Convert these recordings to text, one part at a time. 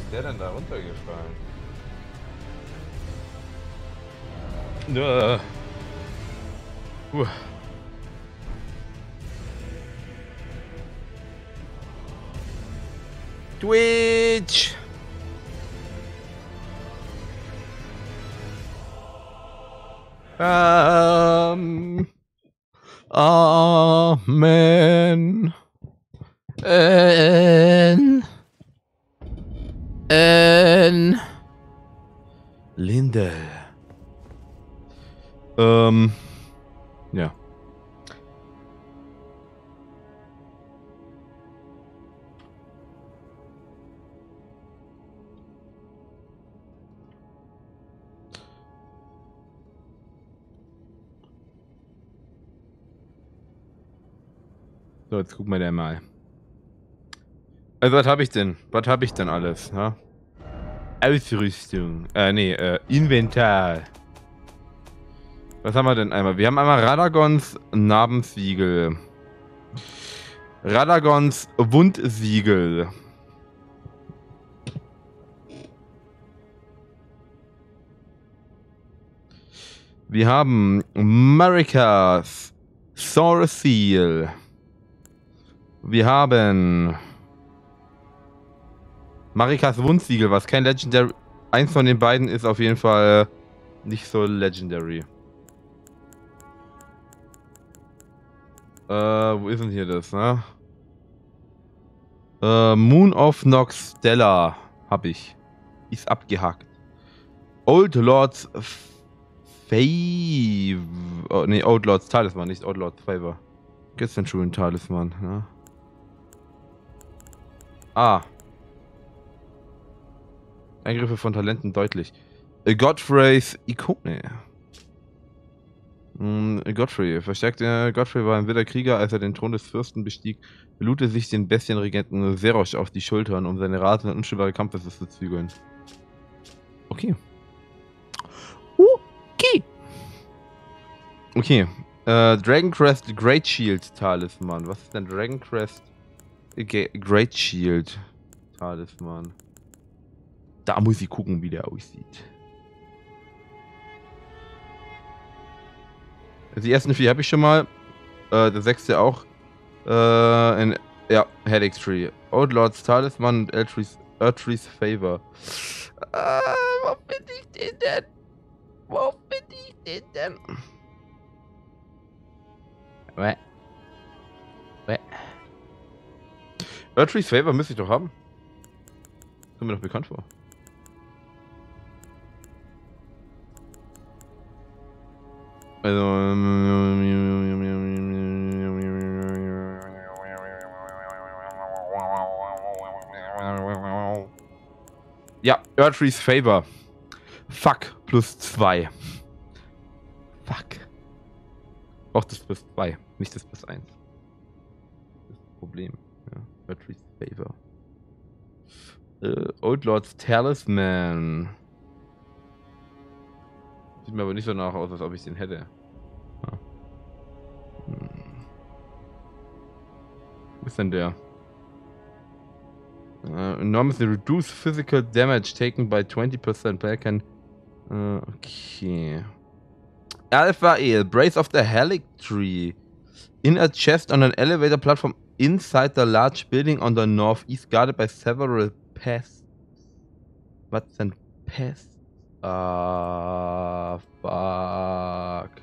der denn da runtergefallen? Uh. Twitch! Amen. Lindel. Ja. So, jetzt gucken wir da mal. Also, was habe ich denn? Was habe ich denn alles? Ha? Ausrüstung. Inventar. Was haben wir denn einmal? Wir haben einmal Radagons Narbensiegel. Radagons Wundsiegel. Wir haben Marika's Sword Seal. Wir haben Marika's Wundsiegel, was kein Legendary... Eins von den beiden ist auf jeden Fall nicht so Legendary. Wo ist denn hier das, ne? Moon of Nox Stella hab ich. Ist abgehakt. Old Lord's Favor. Oh, ne, Old Lord's Talisman, nicht Old Lord's Favor. Gestern schon ein Talisman, ne? Ah. Eingriffe von Talenten deutlich. Godfrey's Ikone. Godfrey. Verstärkte Godfrey war ein wilder Krieger, als er den Thron des Fürsten bestieg, beludete sich den Bestienregenten Serosh auf die Schultern, um seine rasende und unstillbare Kampfes zu zügeln. Okay. Okay. Dragon Crest Great Shield Talisman. Was ist denn Dragon Crest Great Shield Talisman? Da muss ich gucken, wie der aussieht. Die ersten 4 habe ich schon mal. Der 6. auch. Ja, Headache Tree. Old Lord's Talisman und Earthree's Favor. Wo finde ich den denn? Wo finde ich den denn? Earthree's Favor müsste ich doch haben. Kommt mir doch bekannt vor. Also. Ja, Earthree's Favor. Fuck, +2. Fuck. Auch das +2, nicht das +1. Das ist das Problem. Ja, Earthree's Favor. Old Lord's Talisman. Sieht mir aber nicht so nach aus, als ob ich den hätte. Ja. Wo ist denn der? Enormously reduce physical damage taken by 20%. Player can... okay. Alphael, Brace of the Helic Tree. In a chest on an elevator platform inside the large building on the northeast, guarded by several pests. What's denn pests? Ah, fuck.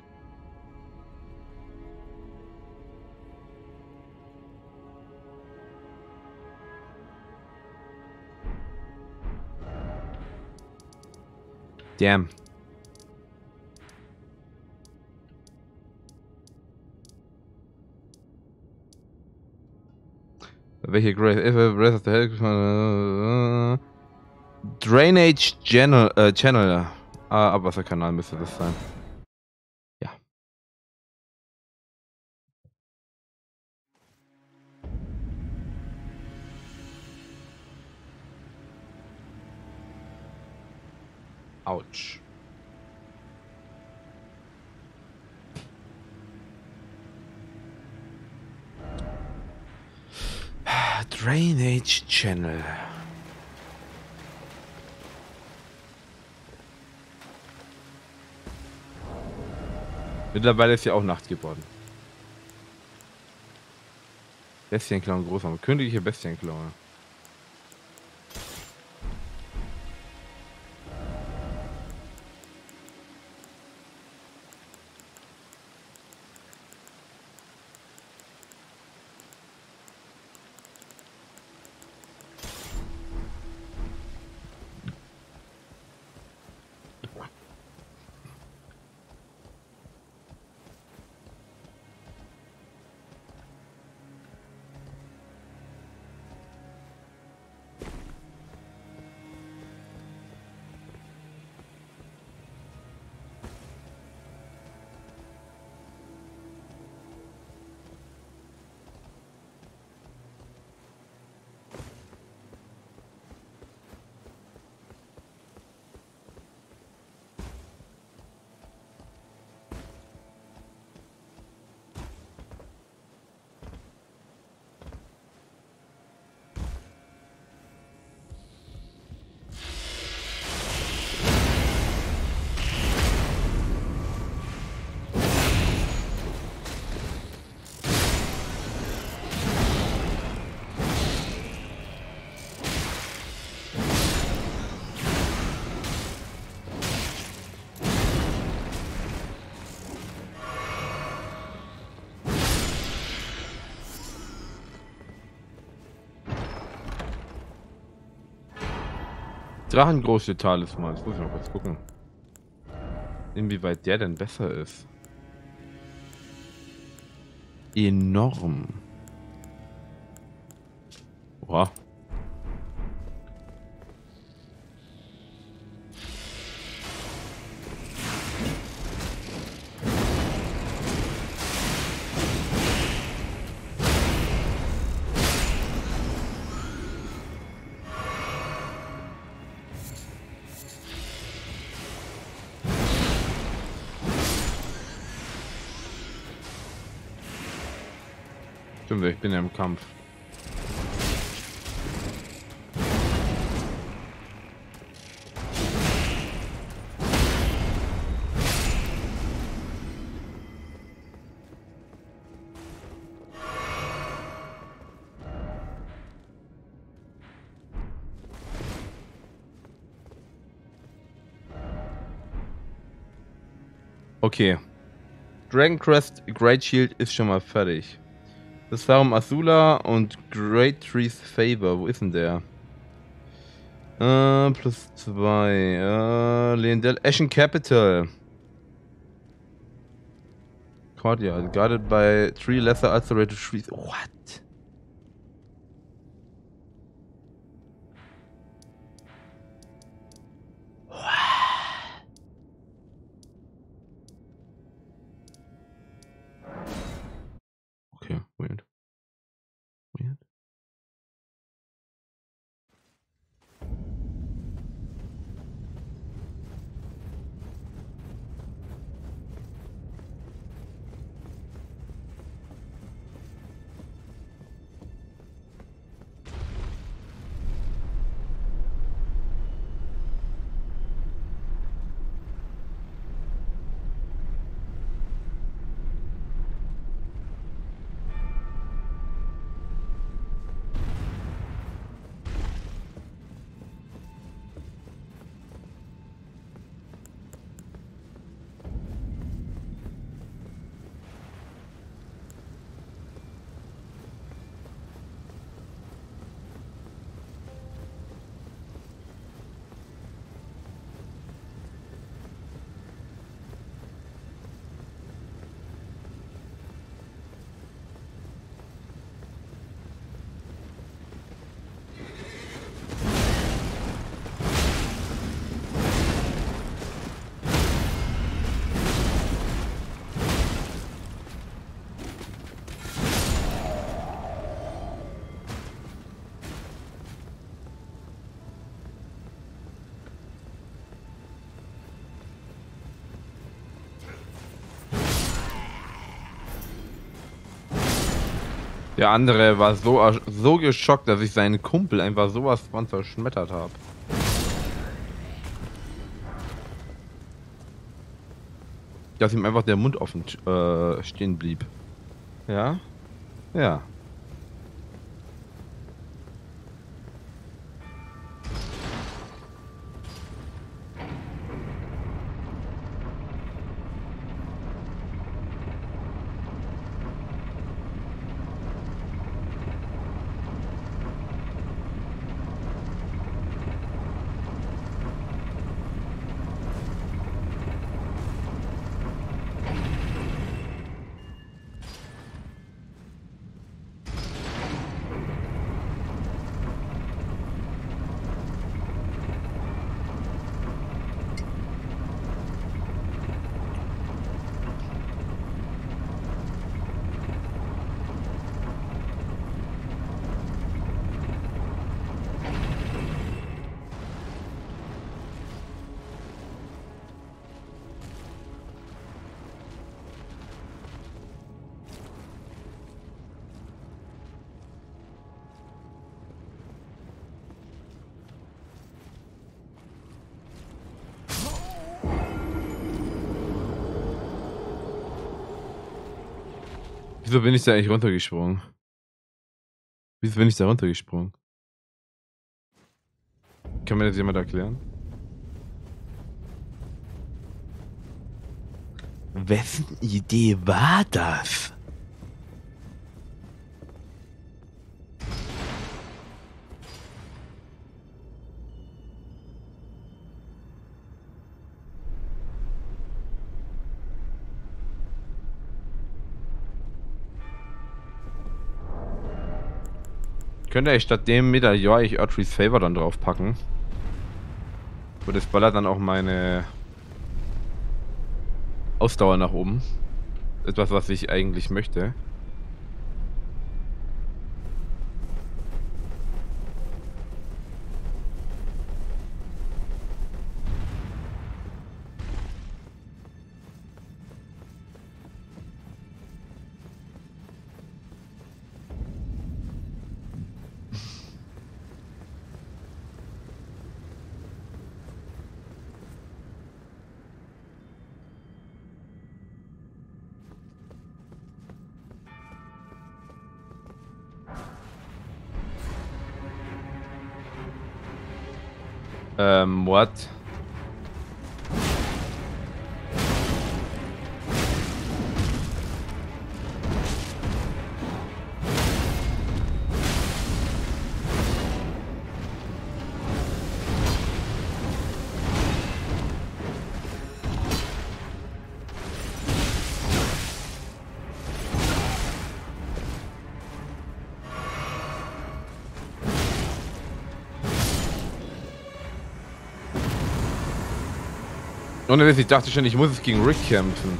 Damn. Welche Breath of the Hell? Drainage Channel. Abwasserkanal müsste das sein. Ja. Autsch. Drainage Channel. Mittlerweile ist ja auch Nacht geworden. Bestienklaue, Großarm. Königliche Bestienklaue. Drachengroße Talisman. Jetzt muss ich mal kurz gucken. Inwieweit der denn besser ist. Enorm. Boah. Stimmt, ich bin ja im Kampf. Okay. Dragon Crest Great Shield ist schon mal fertig. Das Serum Azula und Great Tree's Favor. Wo ist denn der? Plus 2. Leyndell Ashen Capital. Cordial. Guarded by 3 lesser ulcerated trees. What? Okay, weird. Weird. Der andere war so geschockt, dass ich seinen Kumpel einfach sowas von zerschmettert habe. Dass ihm einfach der Mund offen stehen blieb. Ja? Ja. Wieso bin ich da eigentlich runtergesprungen? Wieso bin ich da runtergesprungen? Kann mir das jemand erklären? Wessen Idee war das? Könnte ich statt dem Medaillon ich Erdrees Favor dann draufpacken? Und das ballert dann auch meine Ausdauer nach oben. Etwas, was ich eigentlich möchte. What? Ohne Witz, ich dachte schon, ich muss es gegen Rick kämpfen.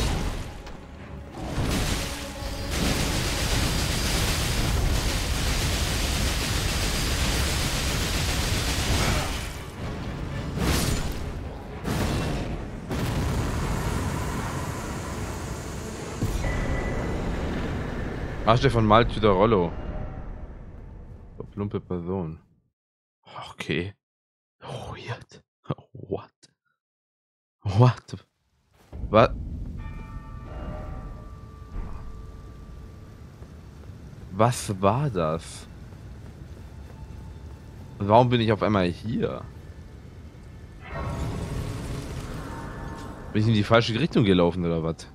Asche von Maltüter Rollo. So plumpe Person. Okay. Weird. What? What? Was? Was war das? Warum bin ich auf einmal hier? Bin ich in die falsche Richtung gelaufen oder was?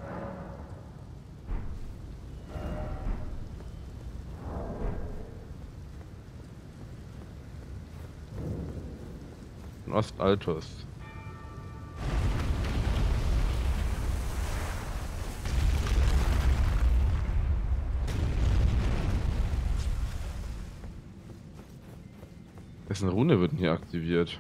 Ostaltos. Dessen Rune wird hier aktiviert.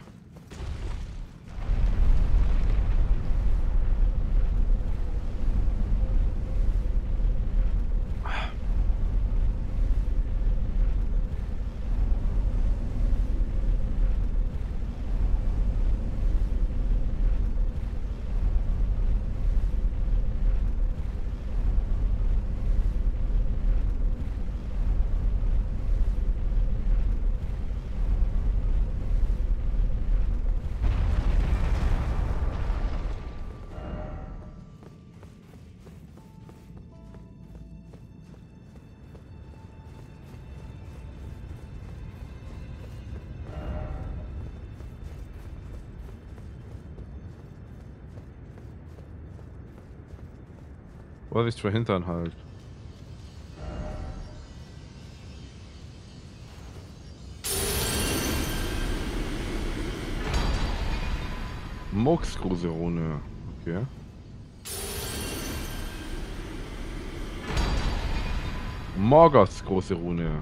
Vorsicht vor Hintern halt. Mux große Rune. Okay. Morgoths große Rune.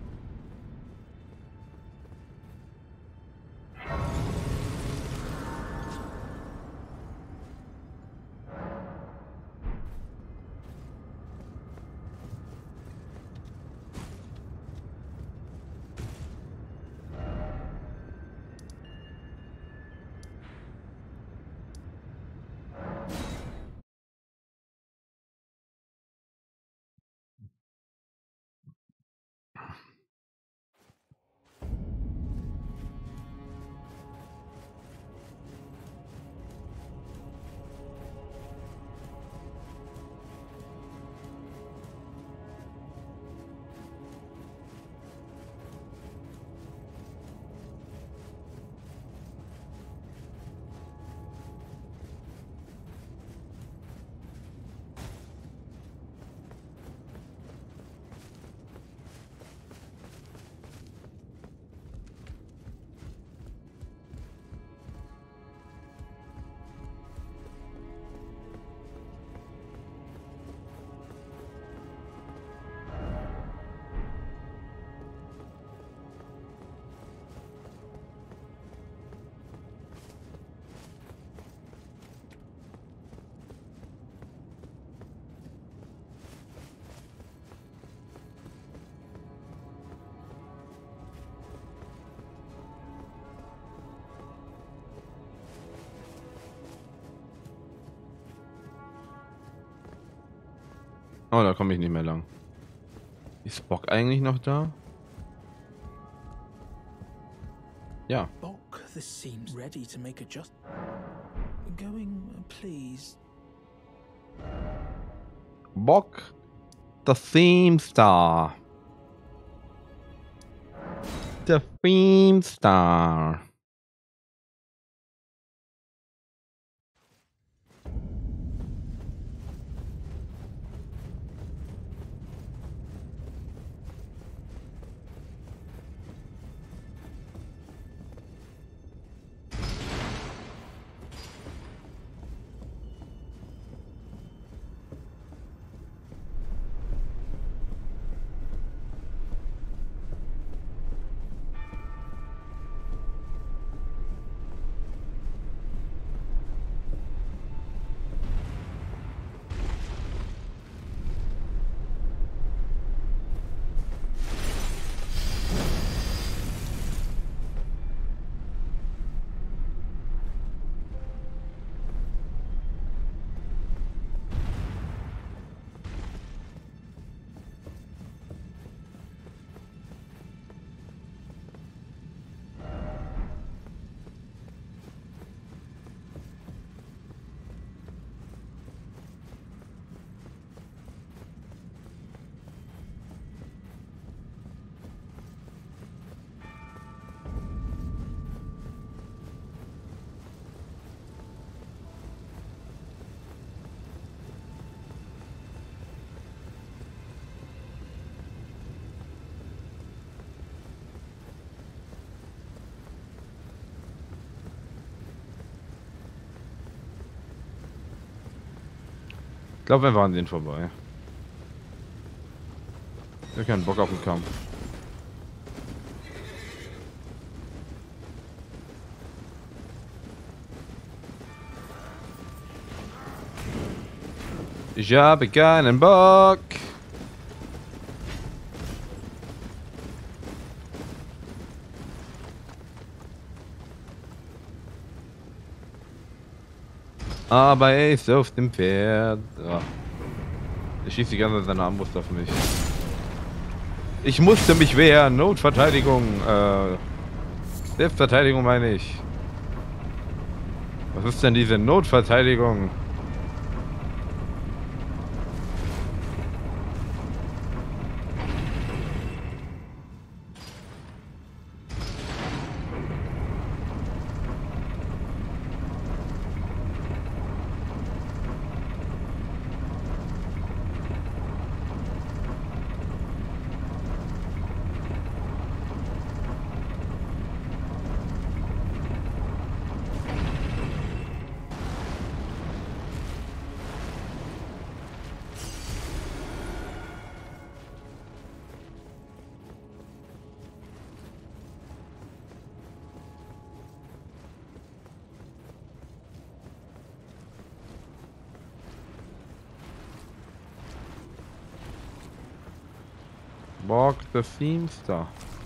Oh, da komme ich nicht mehr lang. Ist Bock eigentlich noch da? Ja. Bock, this seems ready to make a just. Going, please. Bock. The Theme Star. The Theme Star. Ich glaube, wir waren an denen vorbei. Ich habe keinen Bock auf den Kampf. Ich habe keinen Bock. Aber er ist auf dem Pferd. Ja. Er schießt die ganze Zeit seine Armbrust auf mich. Ich musste mich wehren. Notverteidigung. Selbstverteidigung meine ich. Was ist denn diese Notverteidigung? Walk the Themester.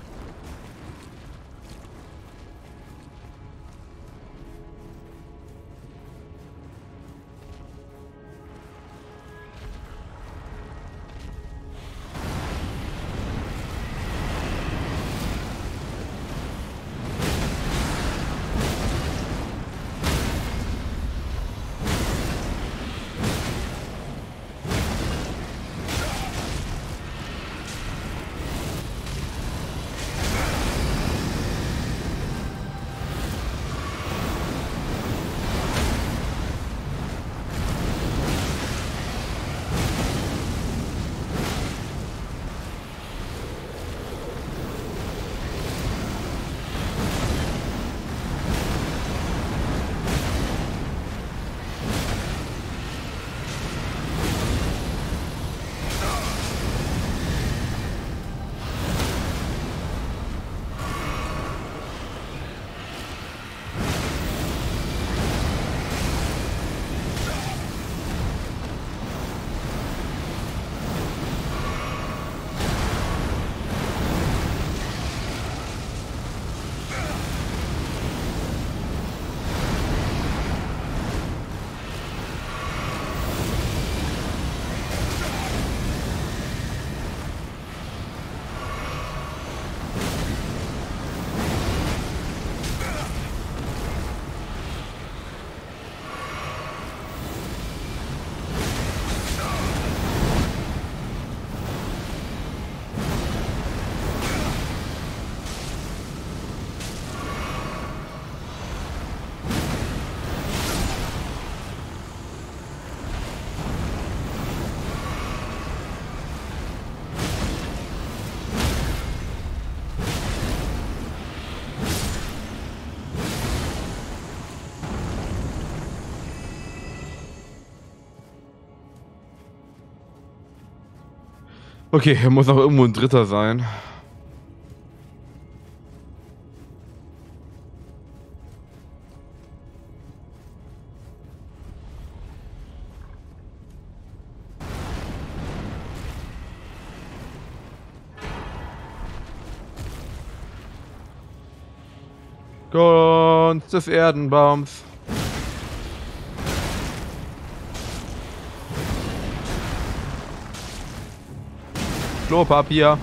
Okay, hier muss auch irgendwo ein dritter sein. Gunst des Erdenbaums. Klopapier.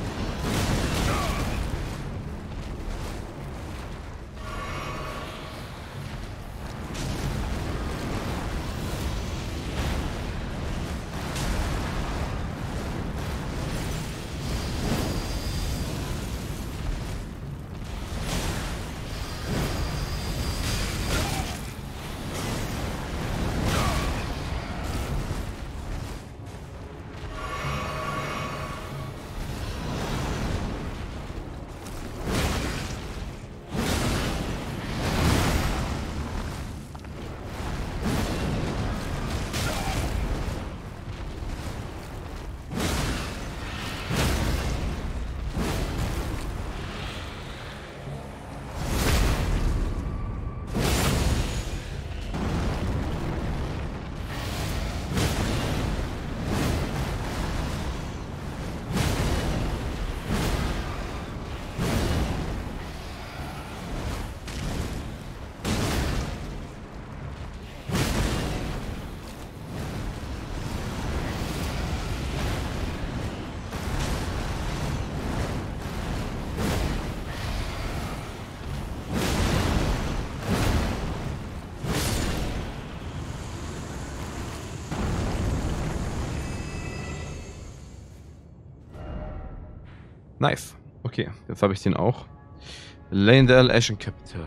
Nice. Okay, jetzt habe ich den auch. Leyndell Ashen Capital.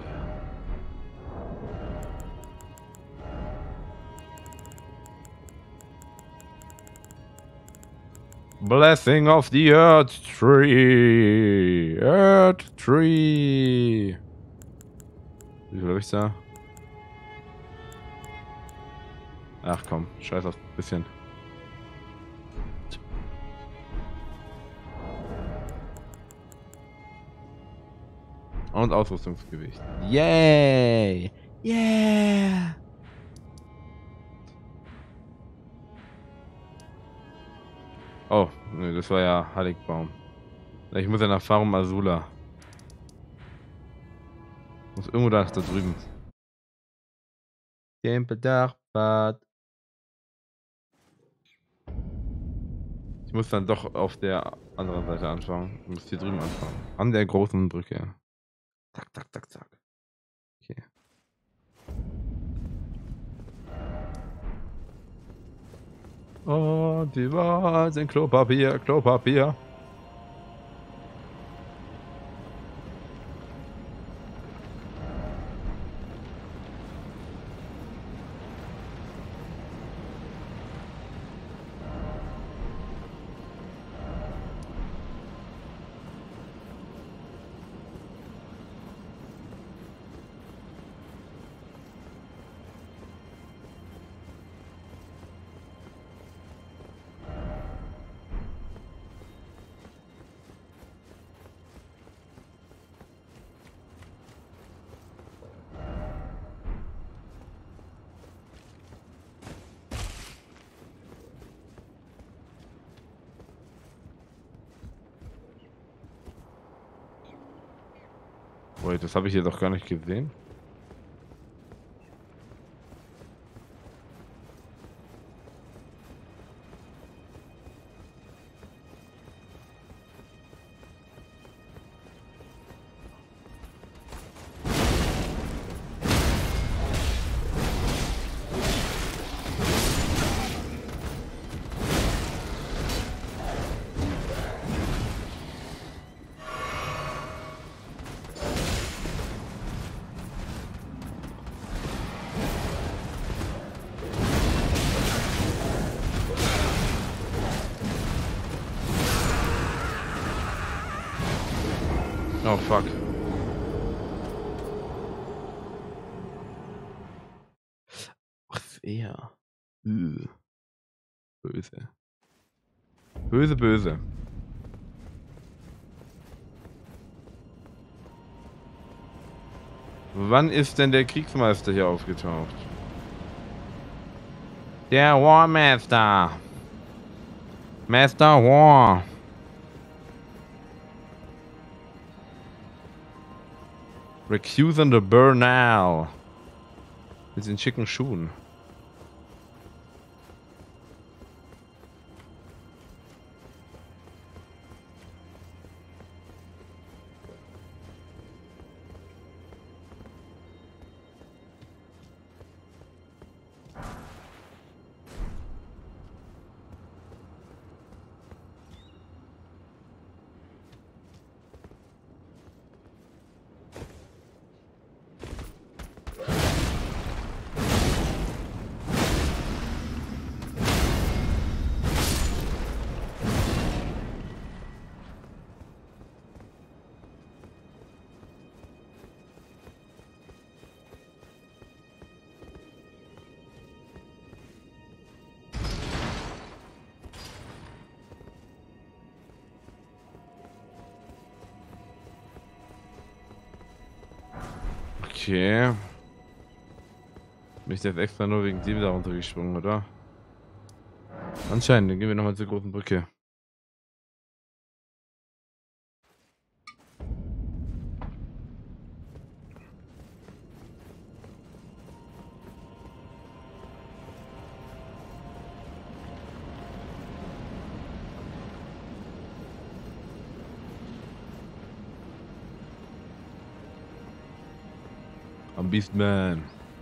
Blessing of the Earth Tree. Earth Tree. Wie viel habe ich da? Ach komm, scheiß auf ein bisschen. Und Ausrüstungsgewicht. Yay! Yeah! Oh, nee, das war ja Heiligbaum. Ich muss ja nach Farum Azula. Muss irgendwo da drüben. Tempeldagbad. Ich muss dann doch auf der anderen Seite anfangen. Ich muss hier drüben anfangen. An der großen Brücke. Zack, zack, zack, zack. Okay. Oh, die Wahl sind Klopapier, Klopapier. Wait, das habe ich hier doch gar nicht gesehen. Oh fuck. Was er? Böse. Böse, böse. Wann ist denn der Kriegsmeister hier aufgetaucht? Der War Master. Master War. Recusant the Burnal. Mit den schicken Schuhen. Okay. Bin ich jetzt extra nur wegen dem da runtergesprungen, oder? Anscheinend, dann gehen wir nochmal zur großen Brücke. Am Beastman.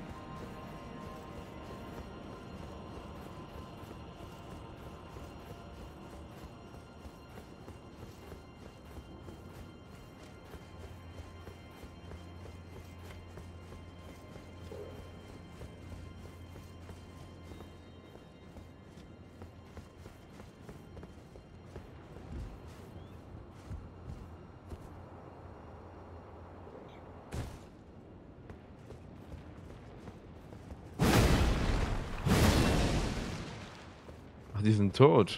Die sind tot.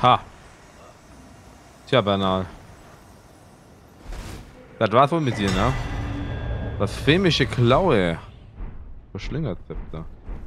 Ha. Tja, Bernal. Das war's wohl mit dir, ne? Das filmische Klaue. Verschlingerzepter.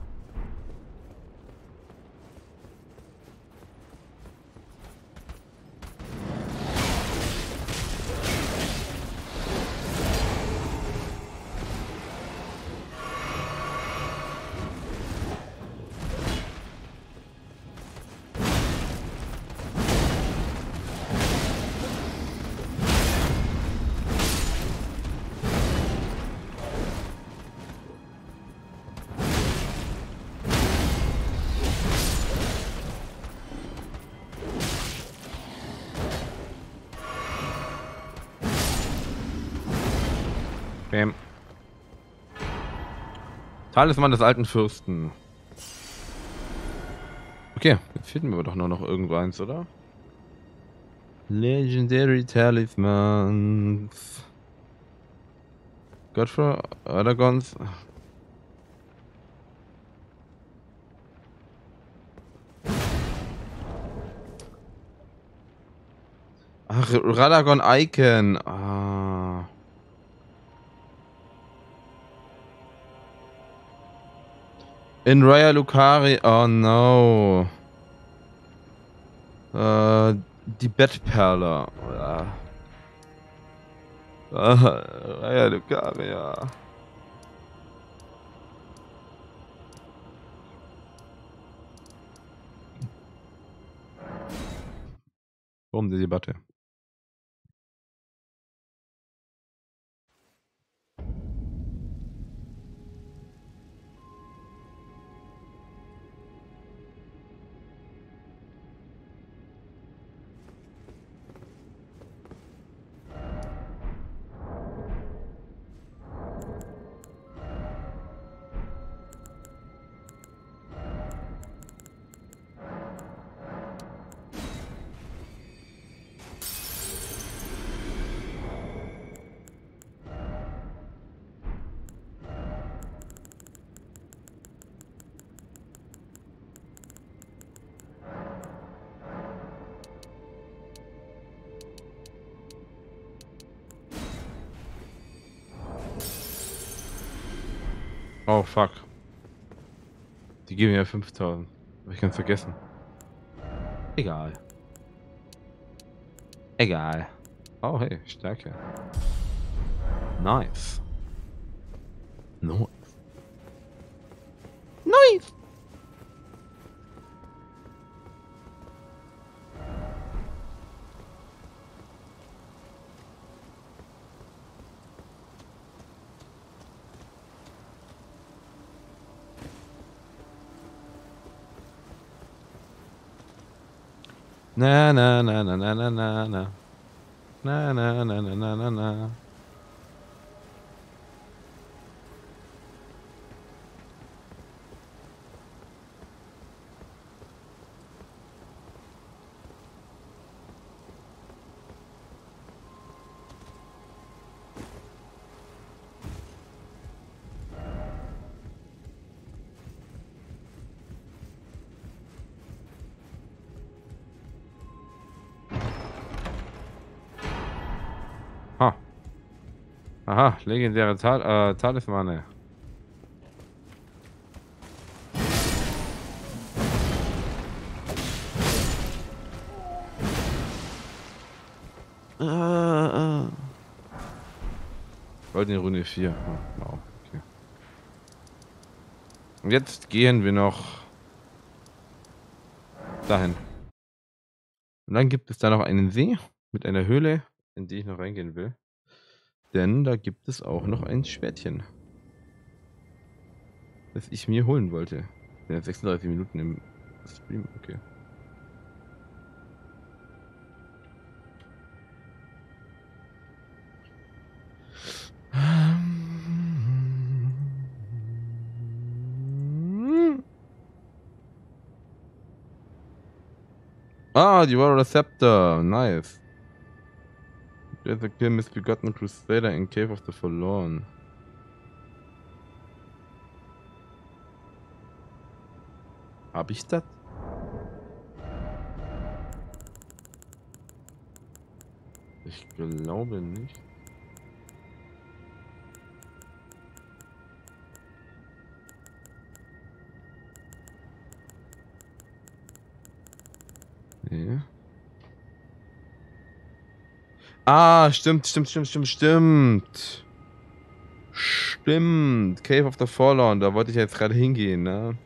Bam. Talisman des alten Fürsten. Okay, jetzt fehlt mir aber doch nur noch irgendwo eins, oder? Legendary Talismans. Godfrey, Aragons. Ach, Radagon Icon. Ah. In Raya Lucari. Oh no. Die Bettperle. Raya Lucaria. Warum die Debatte? Oh fuck. Die geben ja 5000. Hab ich ganz vergessen. Egal. Egal. Oh hey, Stärke. Nice. Nice. Nice. Na na na na na na na na. Na na na na na na na. Ha. Aha, legendäre Talismane. Goldene Runde 4. Oh, wow, okay. Und jetzt gehen wir noch dahin. Und dann gibt es da noch einen See mit einer Höhle, in die ich noch reingehen will. Denn da gibt es auch noch ein Schwertchen, das ich mir holen wollte. Ja, 36 Minuten im Stream, okay. Ah, die Warrior Scepter, nice. There's a kill misbegotten crusader in Cave of the Forlorn. Hab ich das? Ich glaube nicht. Nee. Ah, stimmt. Stimmt. Cave of the Fallen, da wollte ich jetzt gerade hingehen, ne?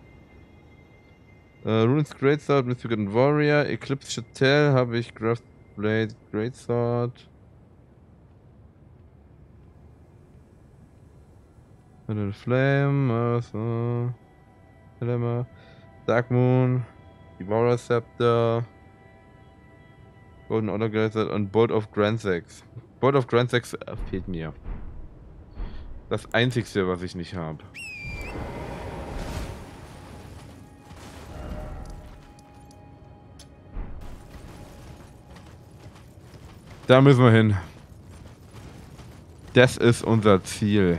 Runes Greatsword, Mythical Warrior, Eclipse Chattel habe ich, Graft Blade, Greatsword. Flame, Dark Moon, Devourer Scepter, Golden Order Greatsword und Bolt of Grandsex. Bolt of Grandsex fehlt mir. Das einzigste, was ich nicht habe. Da müssen wir hin. Das ist unser Ziel.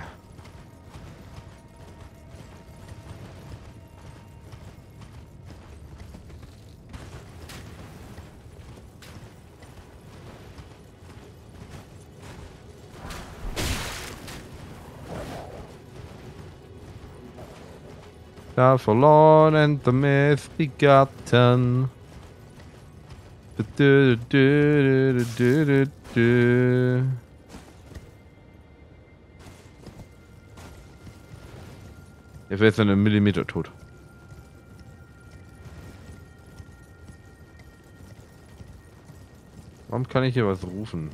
The forlorn and the misbegotten. Er wäre jetzt einen Millimeter tot. Warum kann ich hier was rufen?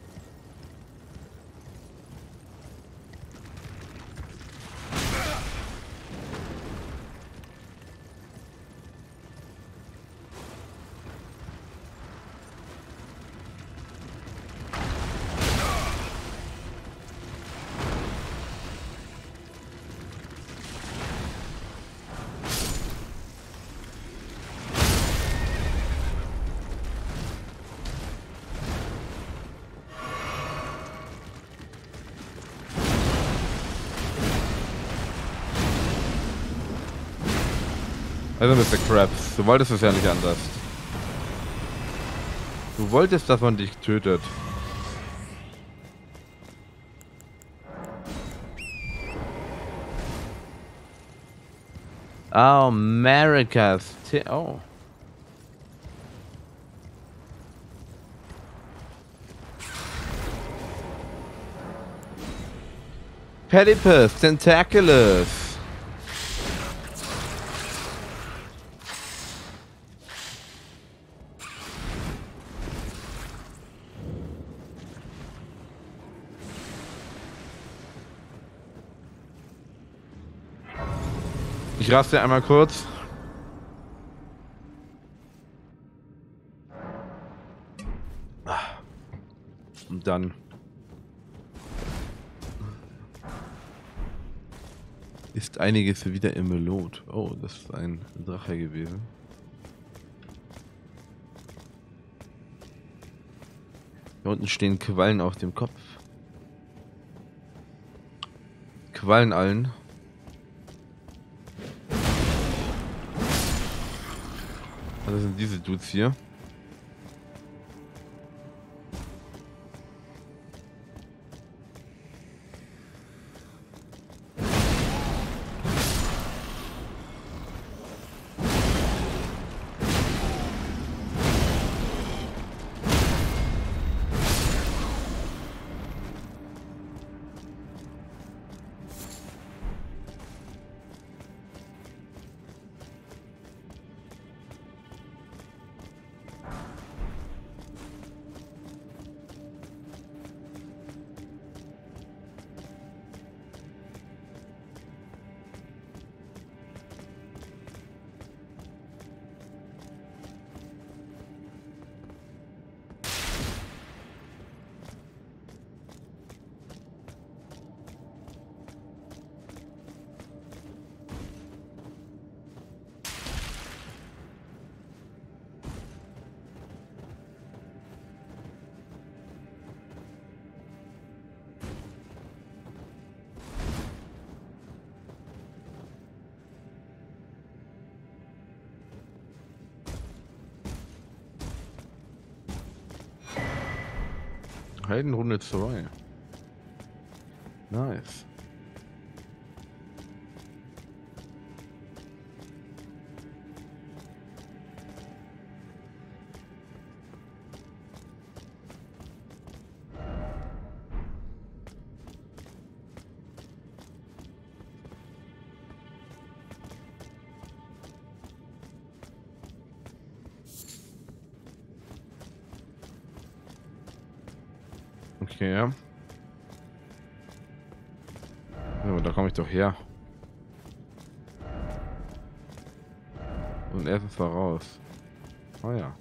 Also Mr. Krabs, du wolltest es ja nicht anders. Du wolltest, dass man dich tötet. Oh, America's... Oh. Platypus tentaculus. Ich raste einmal kurz. Und dann. Ist einiges wieder im Lot. Oh, das ist ein Drache gewesen. Hier unten stehen Quallen auf dem Kopf. Quallen allen. Das sind diese Dudes hier. Heldenrunde 2. Nice. Okay. Ja, aber da komme ich doch her. Und erstens war raus. Oh ja.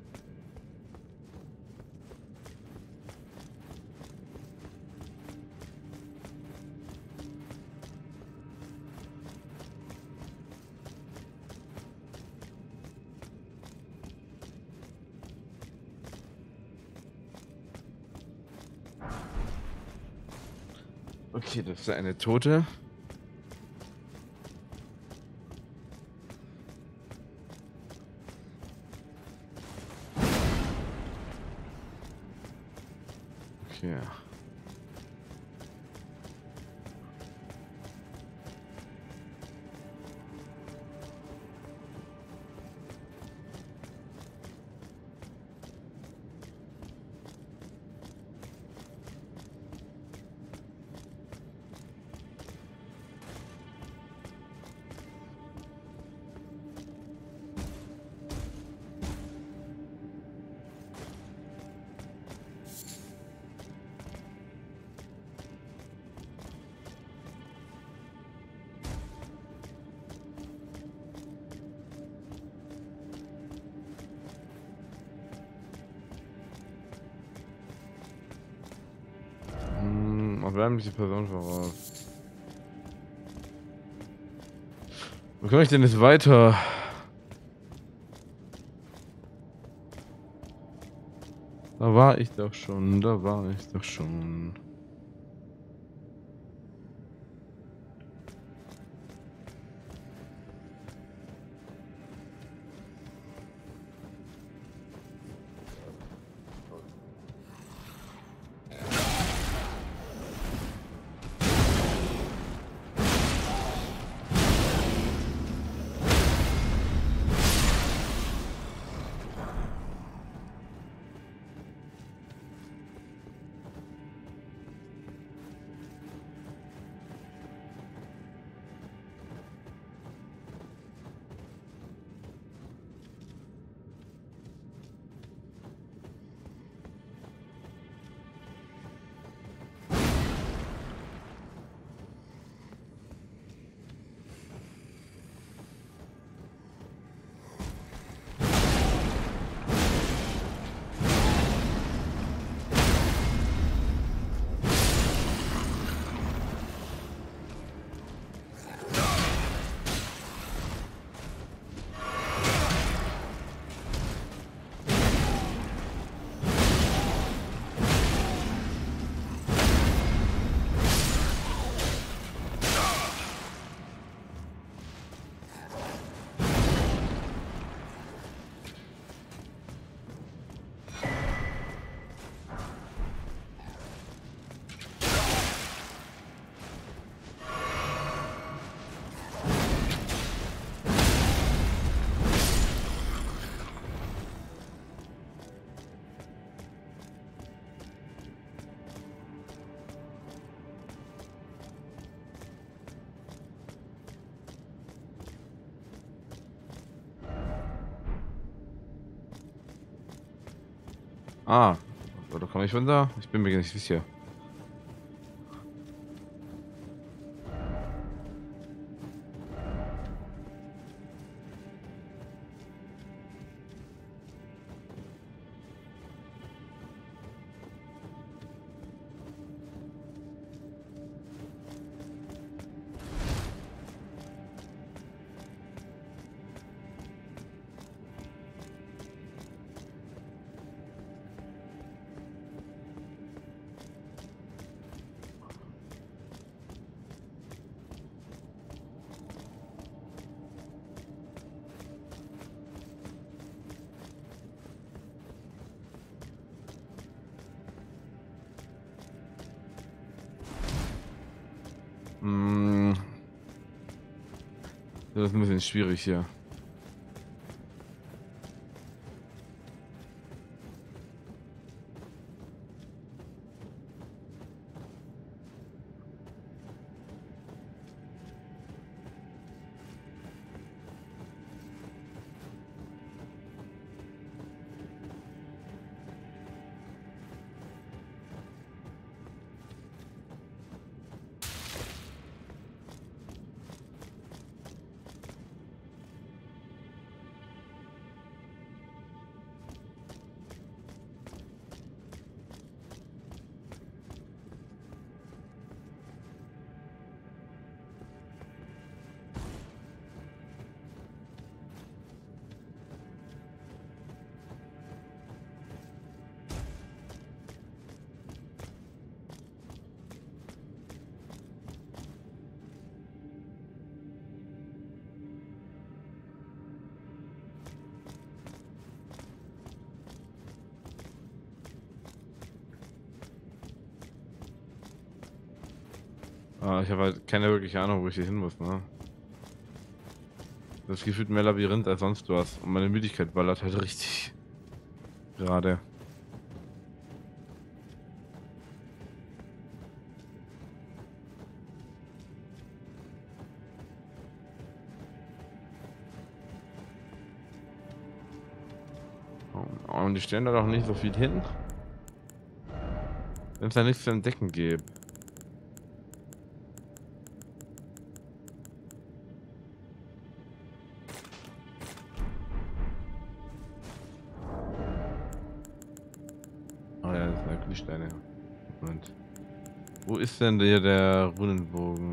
Okay, das ist eine Tote. Okay. Und bleiben die Person voraus. Wo komme ich denn jetzt weiter? Da war ich doch schon, da war ich doch schon. Ah, oder komme ich von da? Ich bin mir nicht sicher. Mm, das ist ein bisschen schwierig hier. Ich habe halt keine wirkliche Ahnung, wo ich hier hin muss, ne? Das gefühlt mehr Labyrinth als sonst was. Und meine Müdigkeit ballert halt richtig. Gerade. Und die stellen da doch nicht so viel hin. Wenn es da nichts zu entdecken gibt. Ah ja, das sind Glühsteine. Und wo ist denn der Runenbogen?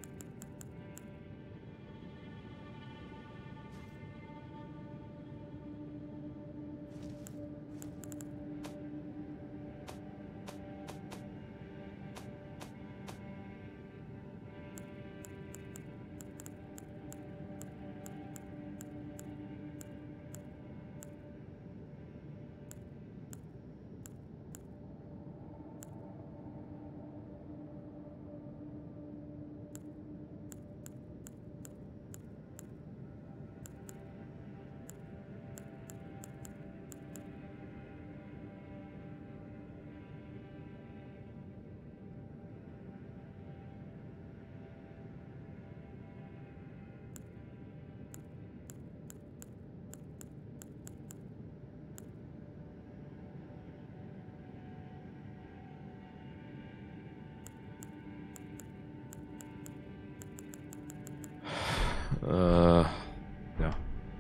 Ja.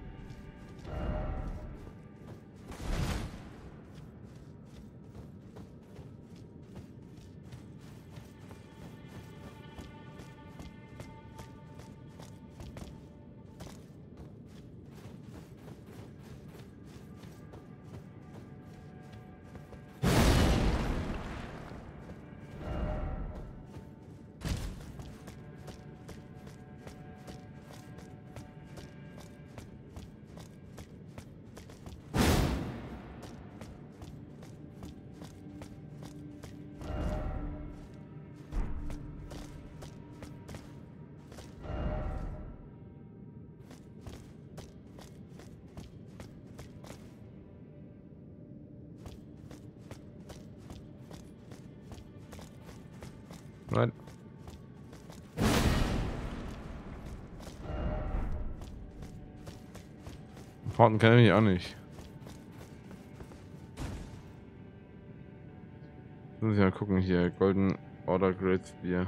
Nein. Porten kann ich auch nicht. Muss ich mal gucken hier. Golden Order Great Spear.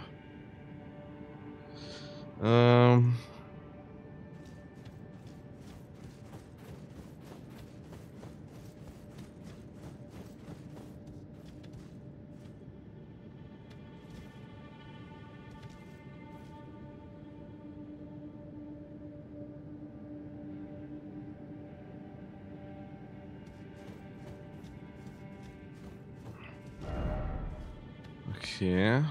Okay.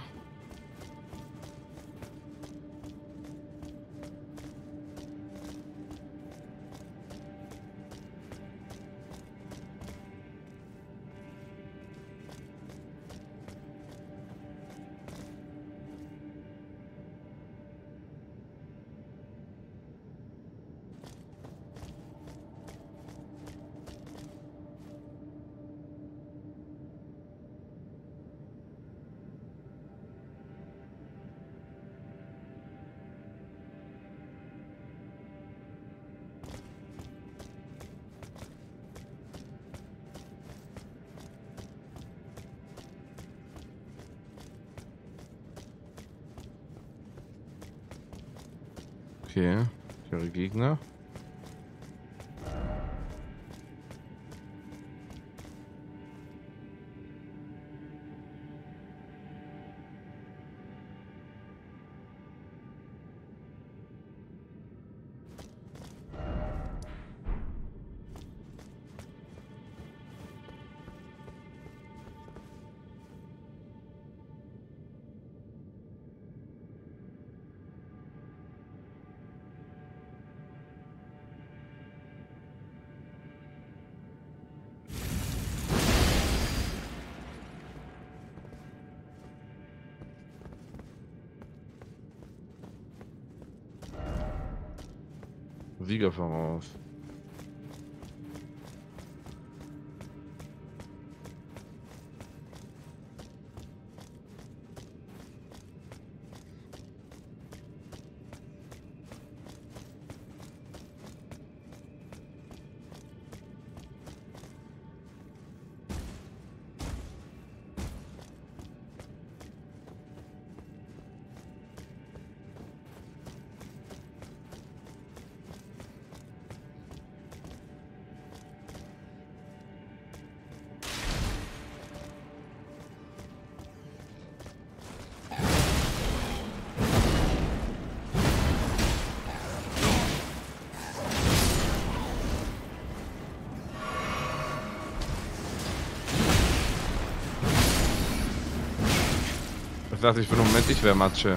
Okay. Ihre Gegner. Sieger voraus. Ich dachte, ich für einen Moment, ich wäre Matsche.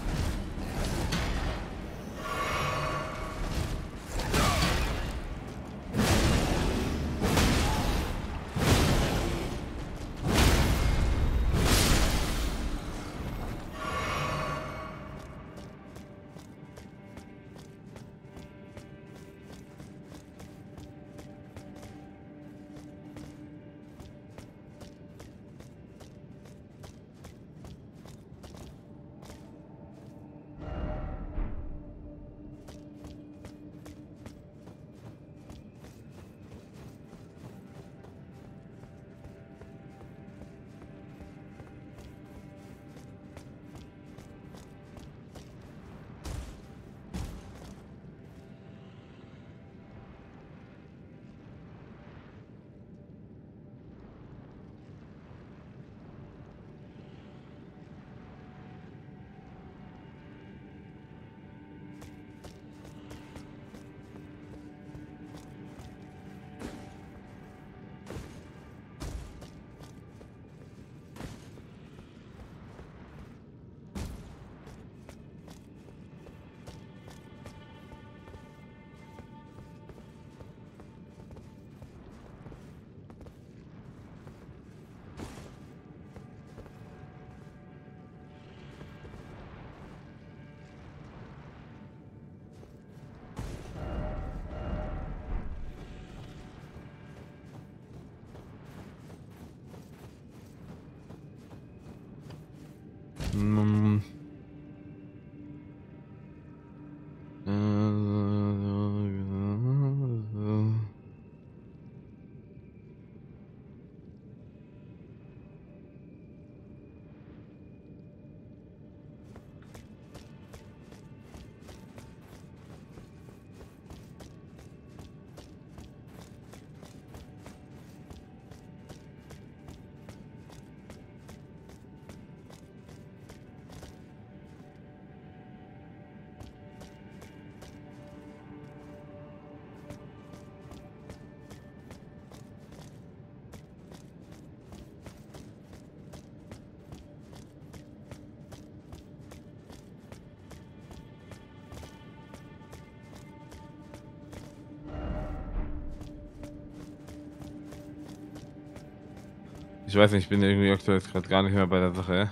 Ich weiß nicht, ich bin irgendwie aktuell gerade gar nicht mehr bei der Sache.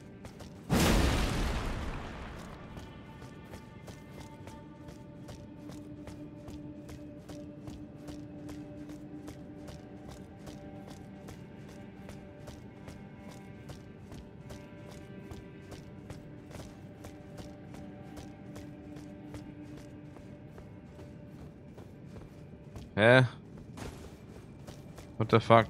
Hä? What the fuck?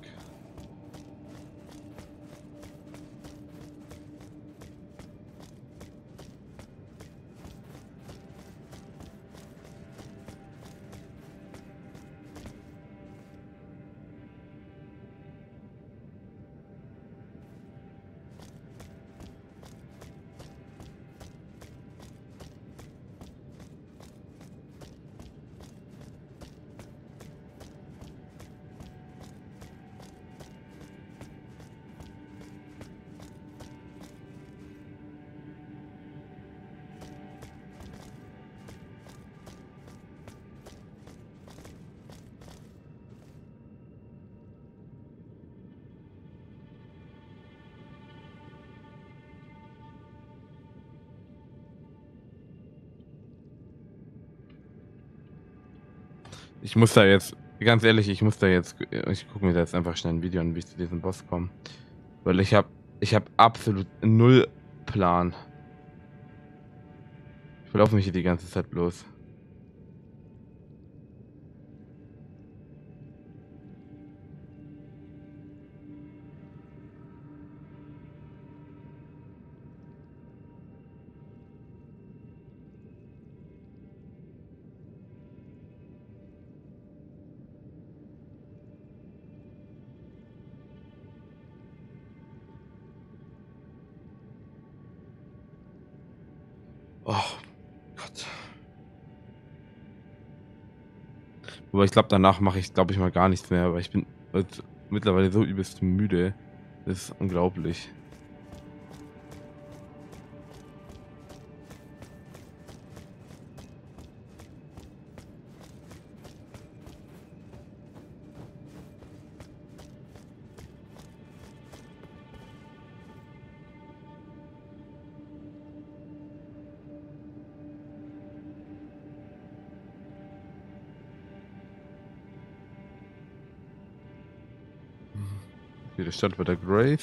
Ich muss da jetzt, ganz ehrlich, ich gucke mir da jetzt einfach schnell ein Video an, wie ich zu diesem Boss komme. Weil ich hab absolut null Plan. Ich verlaufe mich hier die ganze Zeit bloß. Oh Gott. Aber ich glaube, danach mache ich, glaube ich, mal gar nichts mehr. Aber ich bin jetzt mittlerweile so übelst müde. Das ist unglaublich. Okay, der Start bei der Grave.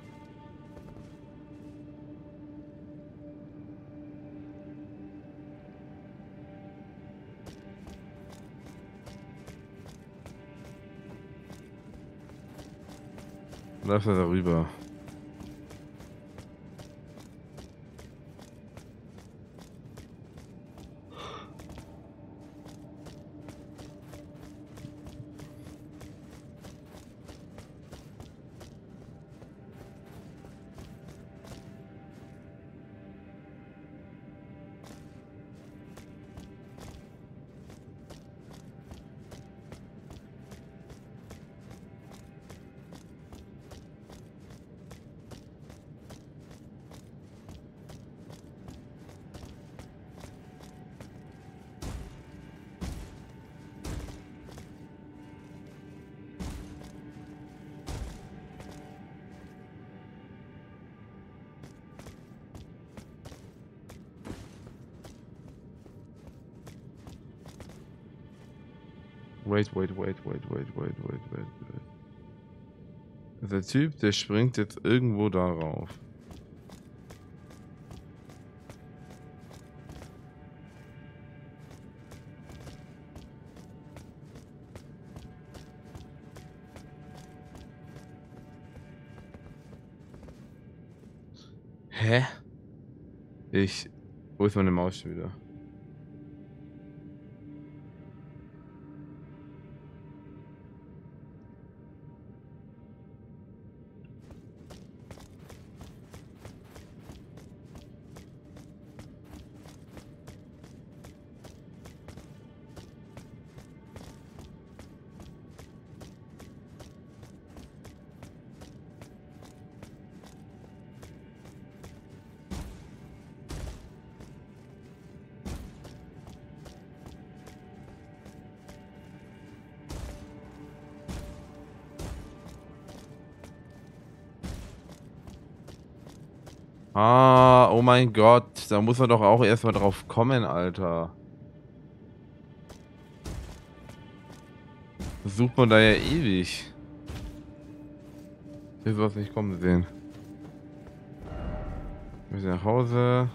Läuft er darüber. Wait. Der Typ, der springt jetzt irgendwo darauf. Hä? Wo ist meine Maus schon wieder? Ah, oh mein Gott, da muss man doch auch erstmal drauf kommen, Alter. Das sucht man da ja ewig. Ich will sowas nicht kommen sehen. Wir sind nach Hause.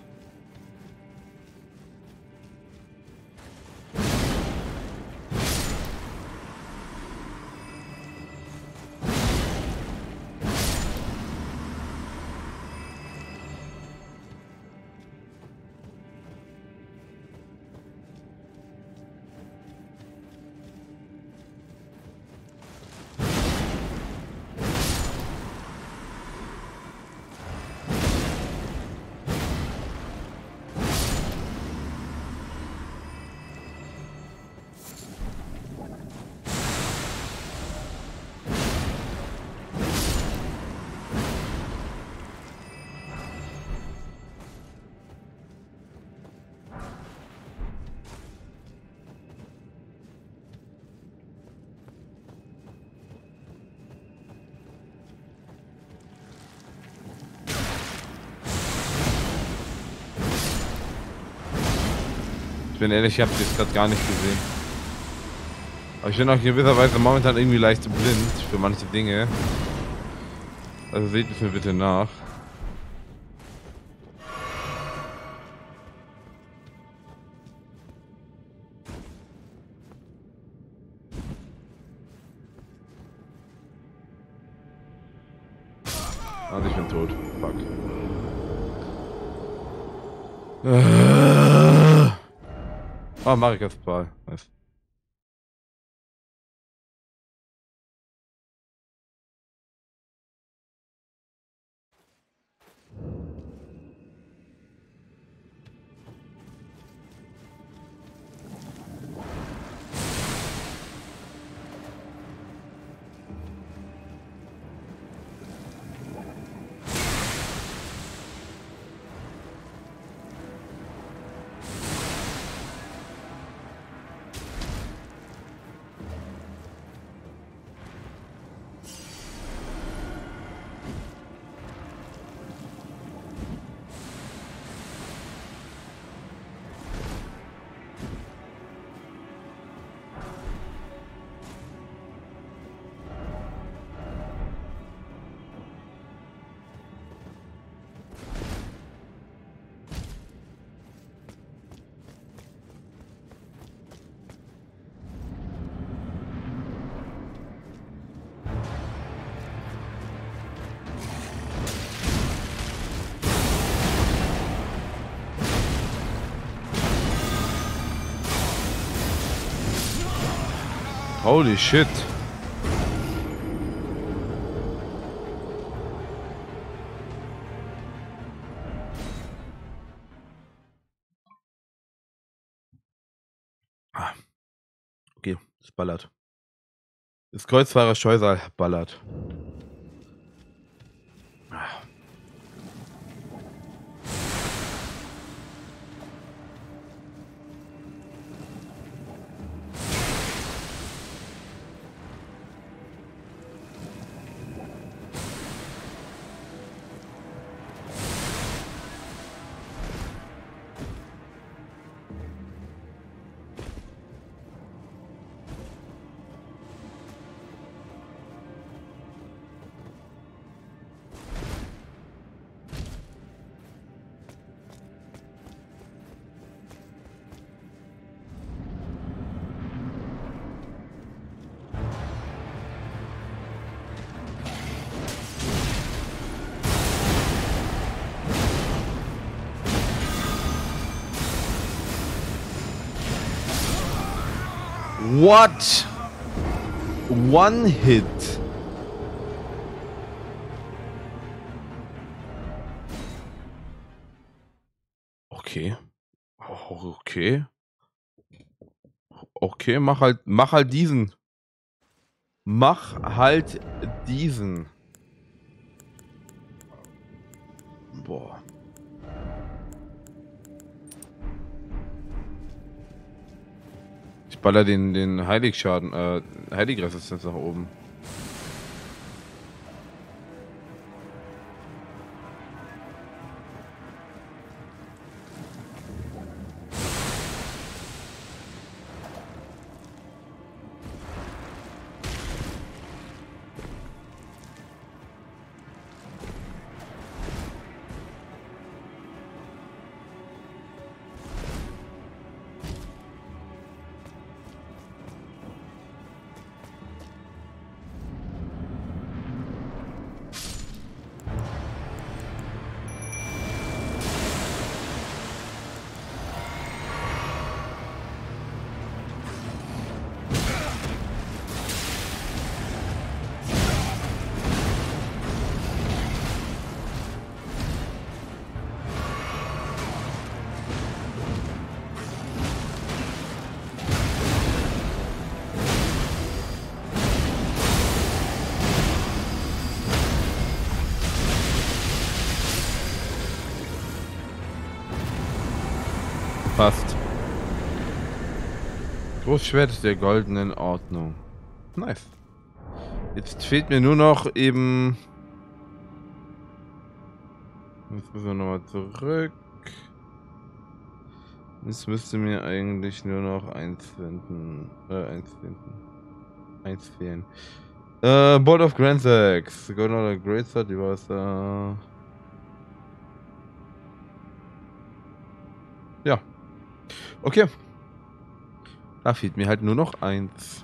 Ich bin ehrlich, ich habe das gerade gar nicht gesehen. Aber ich bin auch in gewisser Weise momentan irgendwie leicht blind für manche Dinge. Also seht es mir bitte nach. Also ich bin tot. Fuck. Oh, Marikas Ball. Nice. Holy shit. Okay, es ballert. Das Kreuzfahrer Scheusal ballert. What? One hit. Okay. Okay. Okay, mach halt diesen. Mach halt diesen. Boah. Ich baller den Heiligschaden, Heiligresistenz nach oben. Passt. Großschwert der goldenen Ordnung. Nice. Jetzt fehlt mir nur noch eben... Jetzt müssen wir nochmal zurück. Jetzt müsste mir eigentlich nur noch eins finden. Eins fehlen. Bolt of Grand Axe. Got another great start. Die war es. Ja. Okay. Da fehlt mir halt nur noch eins.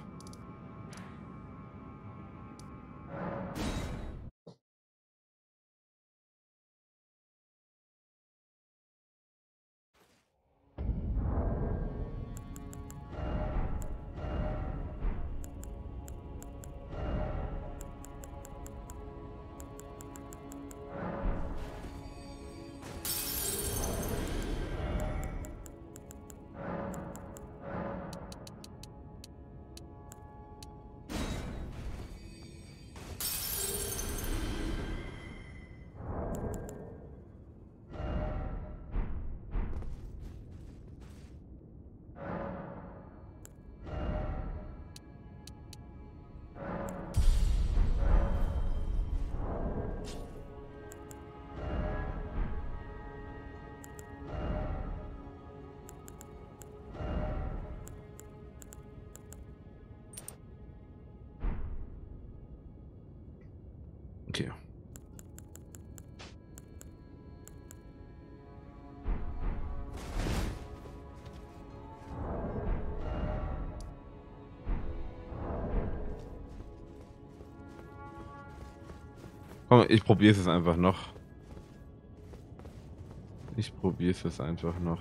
Okay. Komm, ich probiere es einfach noch. Ich probiere es einfach noch.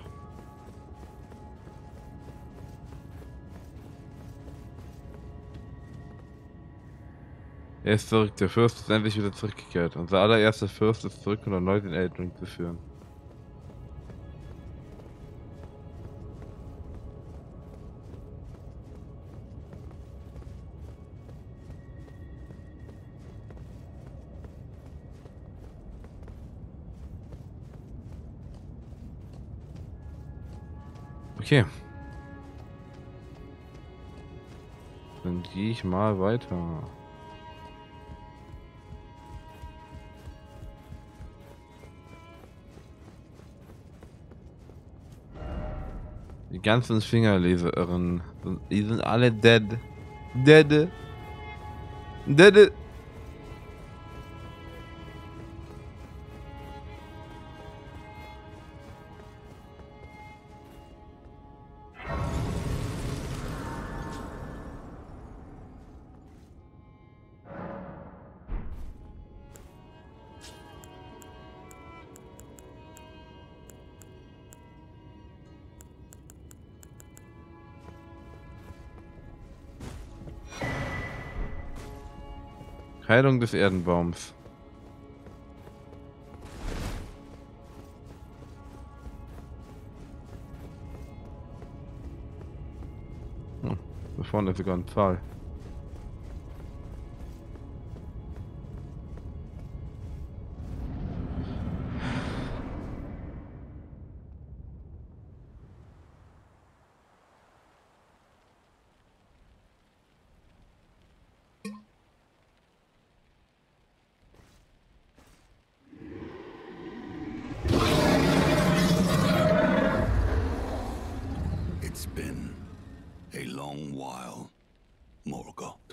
Er ist zurück. Der Fürst ist endlich wieder zurückgekehrt. Unser allererster Fürst ist zurück, um erneut den Elden zu führen. Okay. Dann gehe ich mal weiter. Die ganzen Fingerleseirren, die sind alle dead. Dead. Dead. Heilung des Erdenbaums. Da vorne ist sogar eine Zahl. It's been a long while, Morgoth.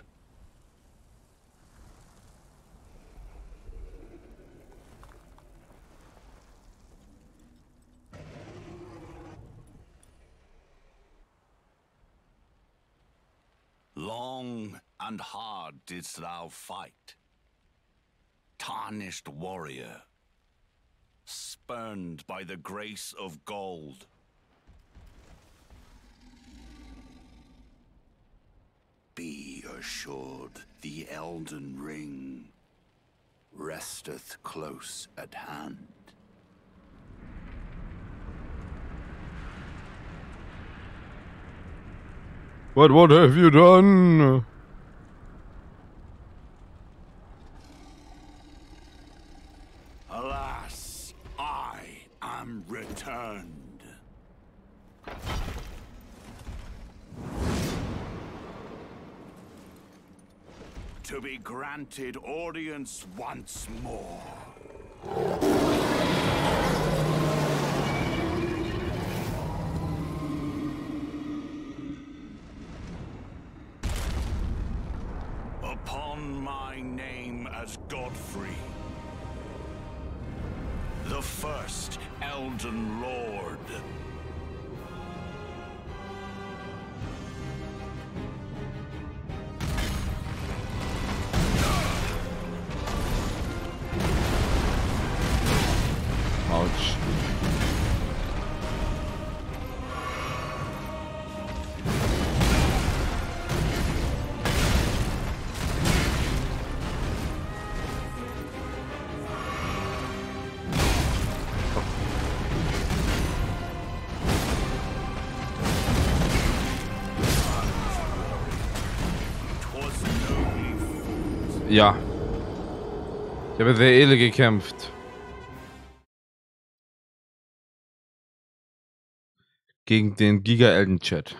Long and hard didst thou fight, tarnished warrior, spurned by the grace of gold. Be assured, the Elden Ring resteth close at hand. What have you done? Alas, I am returned. To be granted audience once more. upon my name as Godfrey, the first Elden Lord. Autsch. Ja. Ich habe sehr edel gekämpft. Gegen den Giga-Elden-Chat.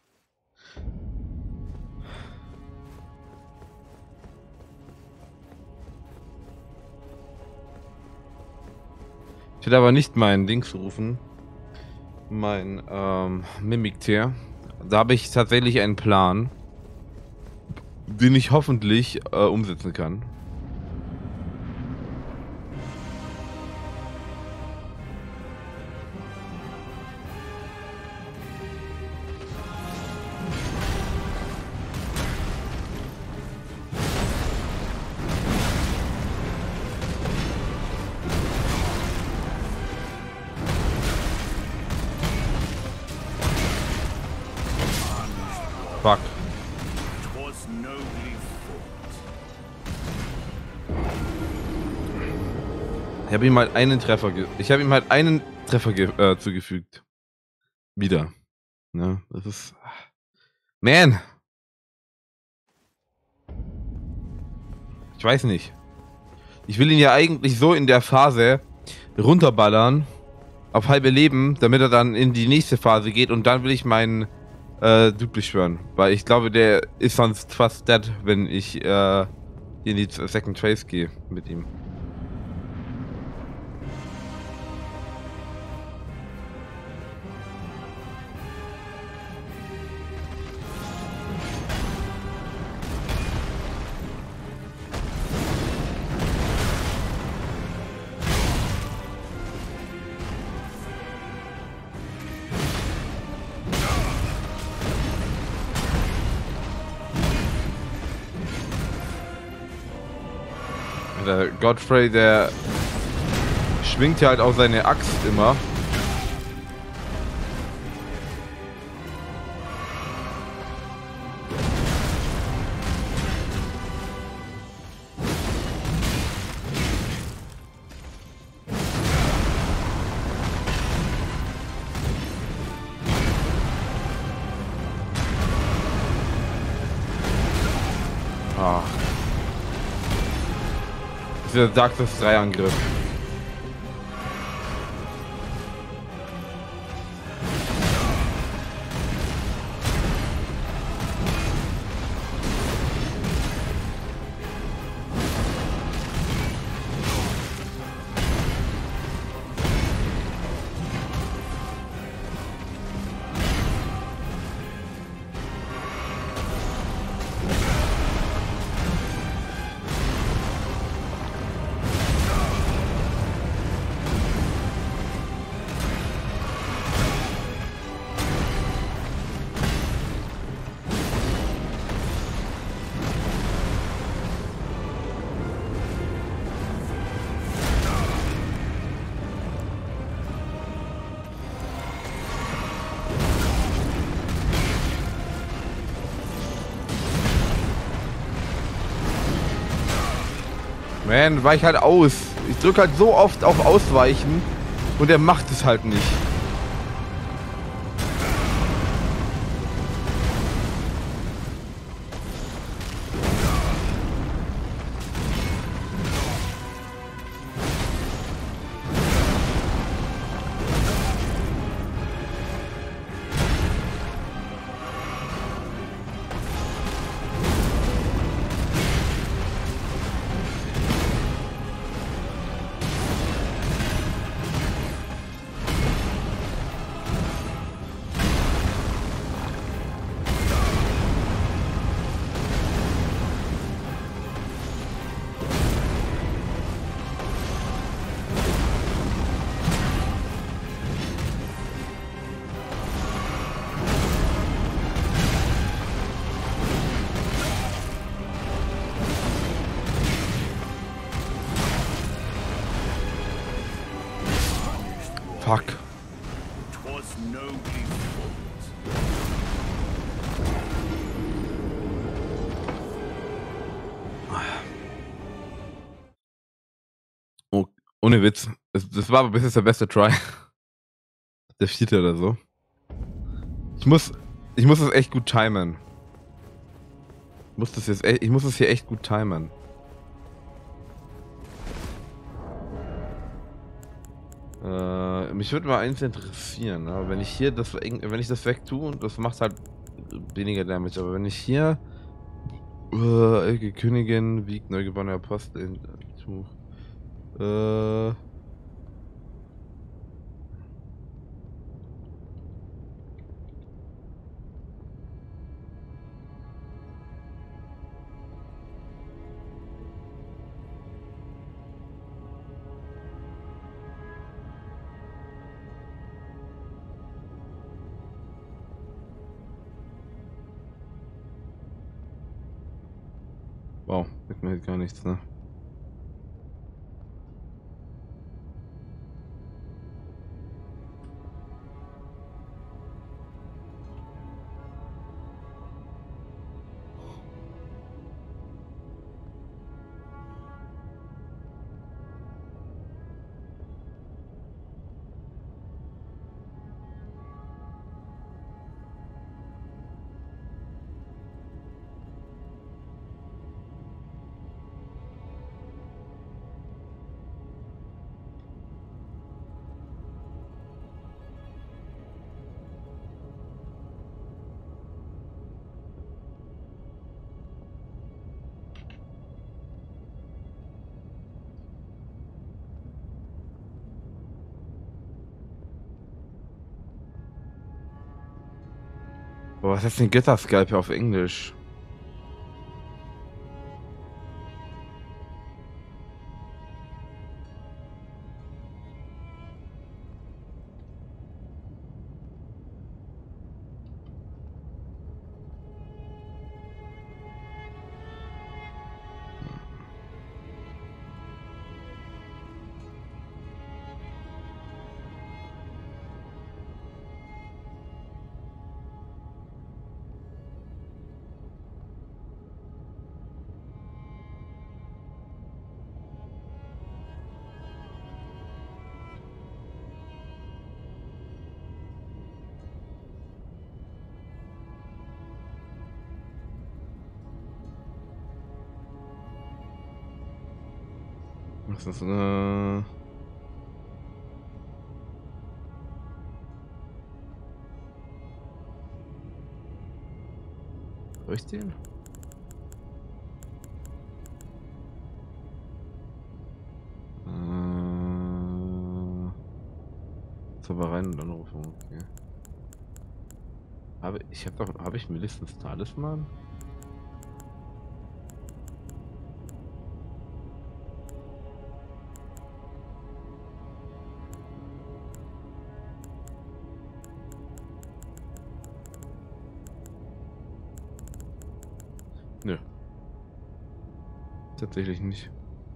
Ich werde aber nicht meinen Dings rufen. Mein Mimiktier. Da habe ich tatsächlich einen Plan, den ich hoffentlich umsetzen kann. Fuck. Ich habe ihm halt einen Treffer zugefügt. Wieder. Ne, das ist. Man! Ich weiß nicht. Ich will ihn ja eigentlich so in der Phase runterballern. Auf halbe Leben, damit er dann in die nächste Phase geht und dann will ich meinen Dude beschwören. Weil ich glaube, der ist sonst fast dead, wenn ich in die Second Phase gehe mit ihm. Der Godfrey, der schwingt ja halt auch seine Axt immer. Ah. Der Dark Souls 3 Angriff. Man, weich halt aus. Ich drücke halt so oft auf Ausweichen und er macht es halt nicht. fuck. 'Twas nobly fought. Oh, ohne Witz. Das war aber bis jetzt der beste Try. Der 4. oder so. Ich muss das echt gut timen. Ich muss das hier echt gut timen. Mich würde mal eins interessieren, aber wenn ich das weg tue, und das macht halt weniger Damage, aber wenn ich hier Elke Königin wiegt neugeborene Apostel in Tuch. Wow, wird mir halt gar nichts, ne? Boah, was ist denn Götterskalpe auf Englisch? Was ist, Wo ist den? Zaubereien und Anrufung, okay. Habe ich mindestens Talisman? Nö. Tatsächlich nicht.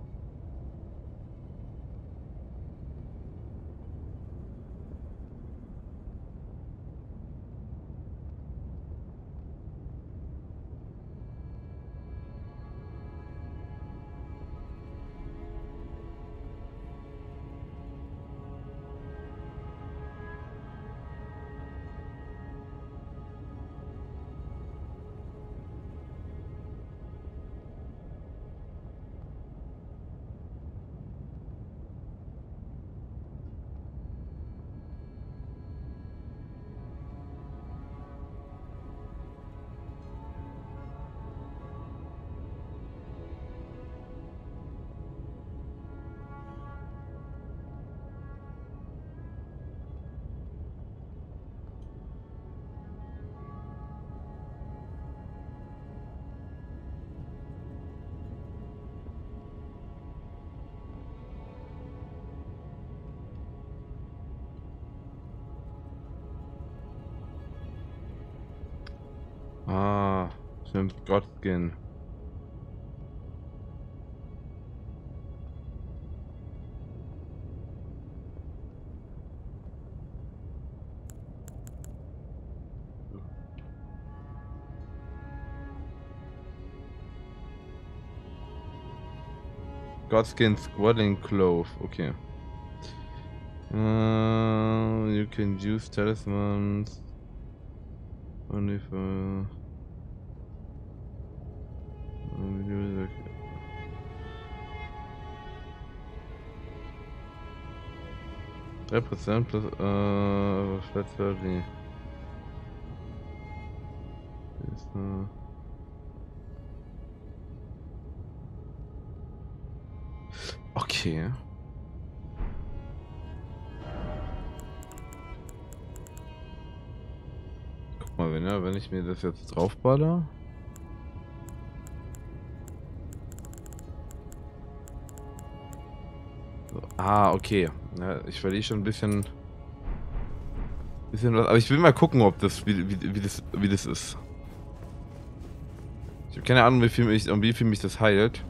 Ah, stimmt, Godskin. Godskin Squaddling Clove, okay. You can use talismans only for 3% plus flat 30. Okay. Guck mal, wenn ich mir das jetzt draufballer. So. Ah, okay. Ja, ich verliere schon ein bisschen was. Aber ich will mal gucken, ob das wie das ist. Ich habe keine Ahnung, wie viel mich das heilt.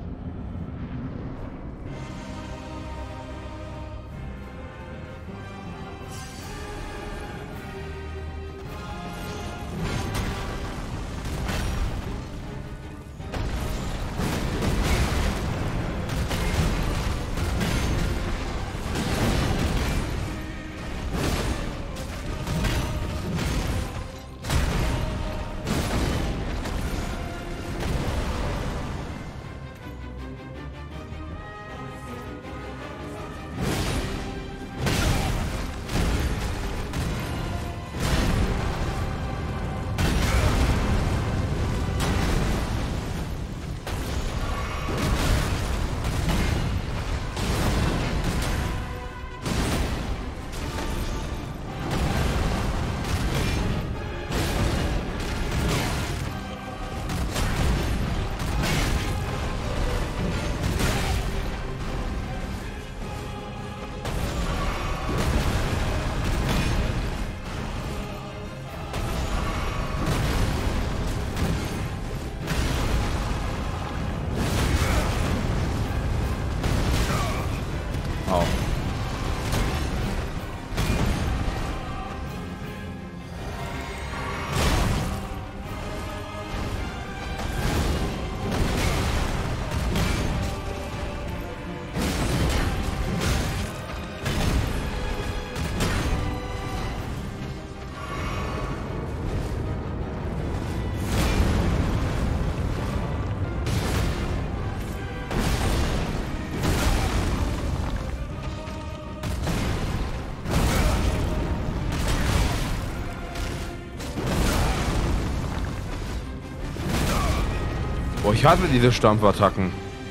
Boah, ich hasse diese Stampfattacken.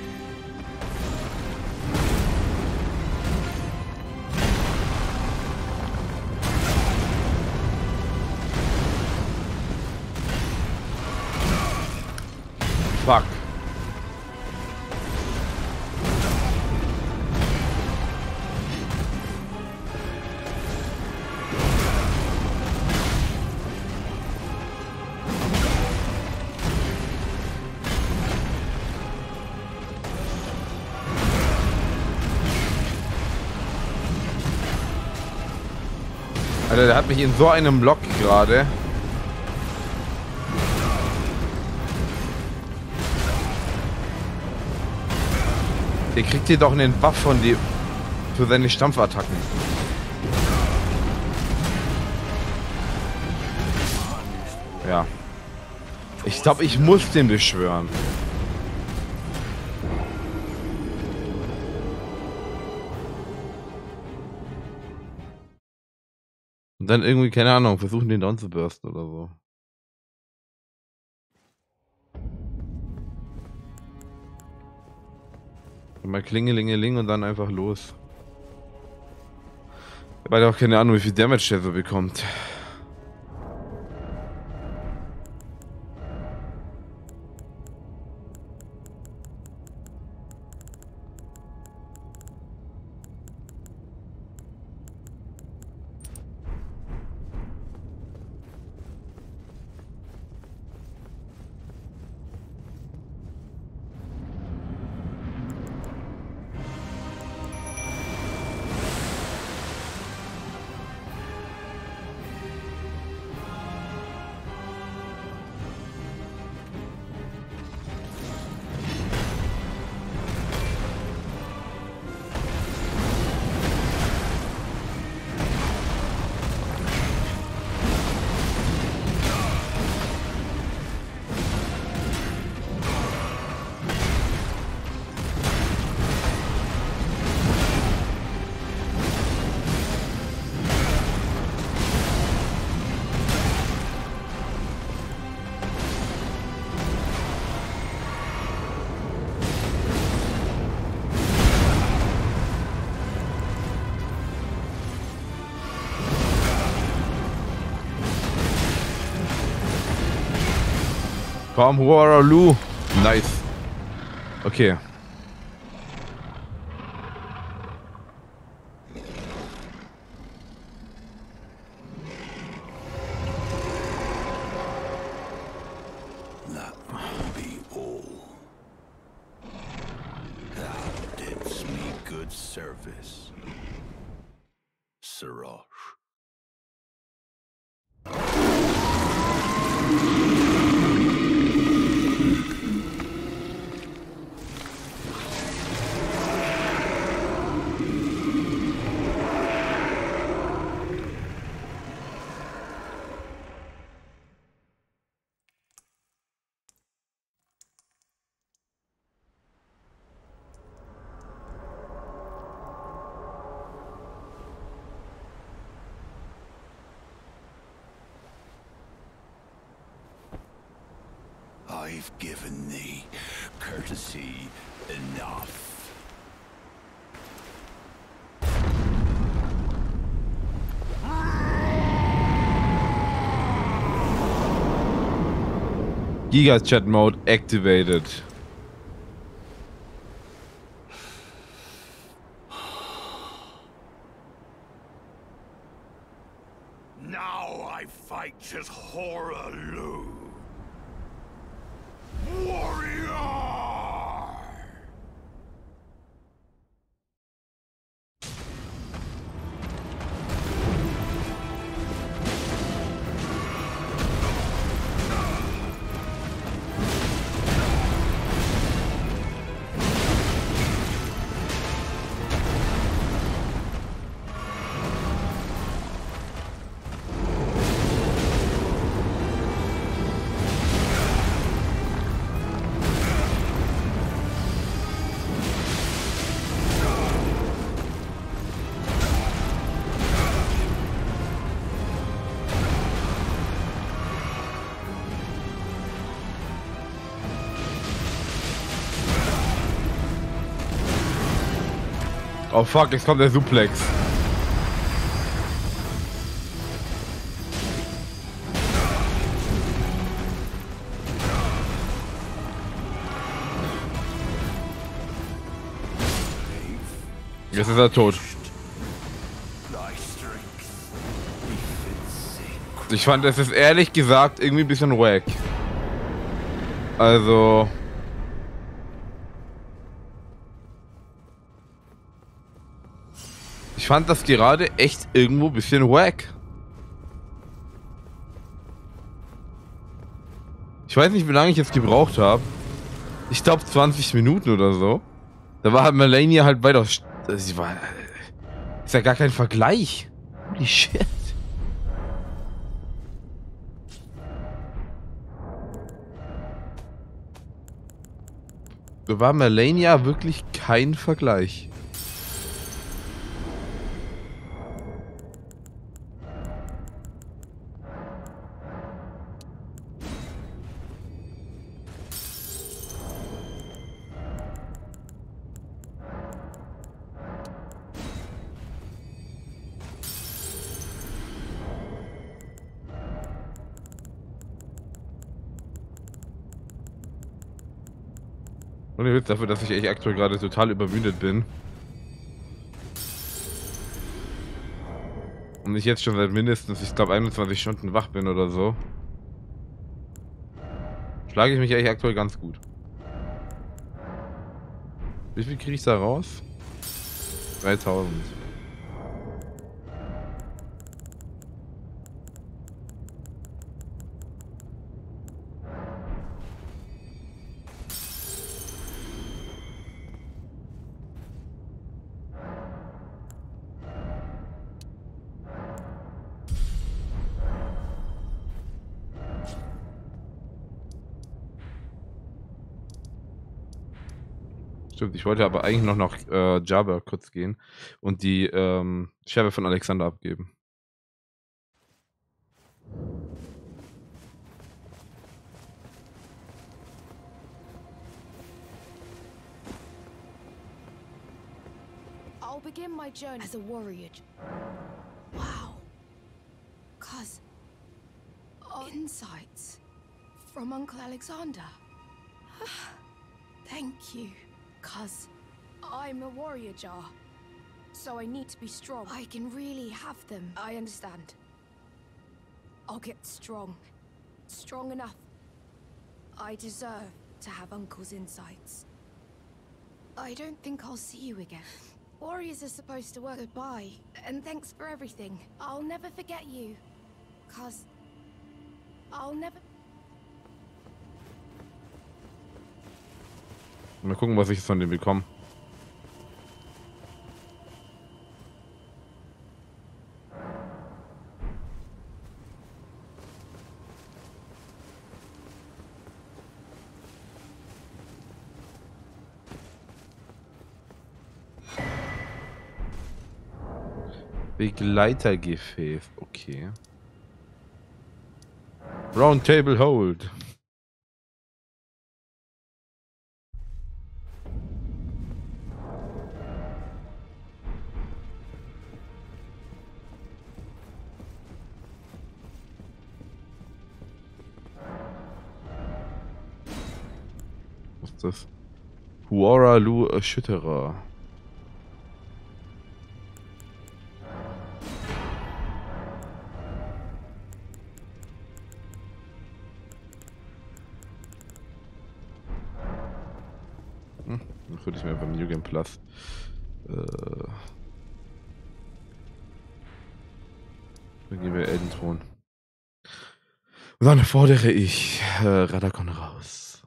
Fuck. Alter, der hat mich in so einem Block gerade. Der kriegt hier doch einen Buff von dir für seine Stampfattacken. Ja. Ich glaube, ich muss den beschwören. Und dann irgendwie, keine Ahnung, versuchen den down zu bursten oder so. Und mal Klingelingeling und dann einfach los. Weil auch keine Ahnung, wie viel Damage der so bekommt. Komm, Huaralu. Nice. Okay. That will be all. Thou didst me good service, Sirosh. I've given thee courtesy enough. Giga Chat Mode activated. Now I fight as Horalu. Warrior! Oh fuck, jetzt kommt der Suplex. Jetzt ist er tot. Ich fand, es ist ehrlich gesagt irgendwie ein bisschen wack. Also... Ich fand das gerade echt irgendwo ein bisschen wack. Ich weiß nicht, wie lange ich jetzt gebraucht habe. Ich glaube 20 Minuten oder so. Da war halt Melania halt weitaus... Sie war... Ist ja gar kein Vergleich. Holy shit. Da war Melania wirklich kein Vergleich. Und ihr wisst dafür, dass ich echt aktuell gerade total übermüdet bin. Und ich jetzt schon seit mindestens, ich glaube 21 Stunden wach bin oder so. Schlage ich mich eigentlich aktuell ganz gut. Wie viel kriege ich da raus? 3000. Stimmt, ich wollte aber eigentlich noch nach Jabba kurz gehen und die Scherbe von Alexander abgeben. I'll begin my journey as a warrior. Wow. Cuz insights. From Uncle Alexander. Thank you. 'Cause I'm a warrior jar. So I need to be strong. I can really have them. I understand. I'll get strong. Strong enough. I deserve to have Uncle's insights. I don't think I'll see you again. Warriors are supposed to work. Goodbye. And thanks for everything. I'll never forget you. 'Cause I'll never... Mal gucken, was ich von dem bekomme. Begleitergefäß, okay. Round Table Hold. Was ist das? Huora Lu Erschütterer. Dann hole ich mir einfach New Game Plus. Dann gehen wir Eldenthron. Und dann fordere ich Radakon raus.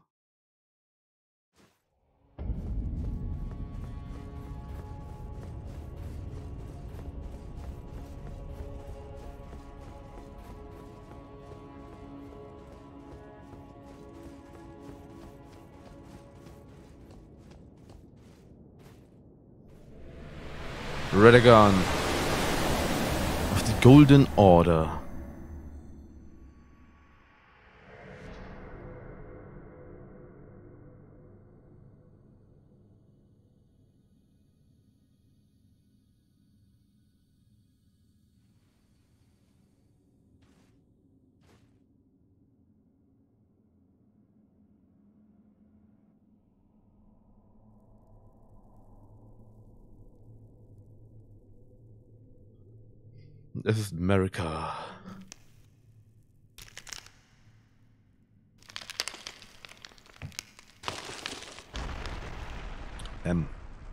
Radagon of the Golden Order. Es ist America. M.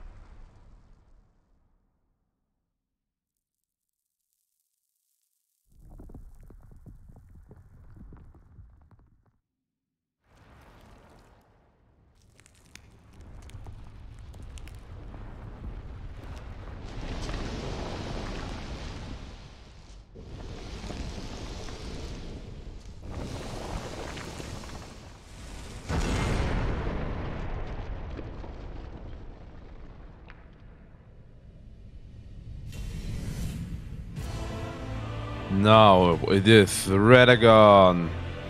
Now it is Radagon.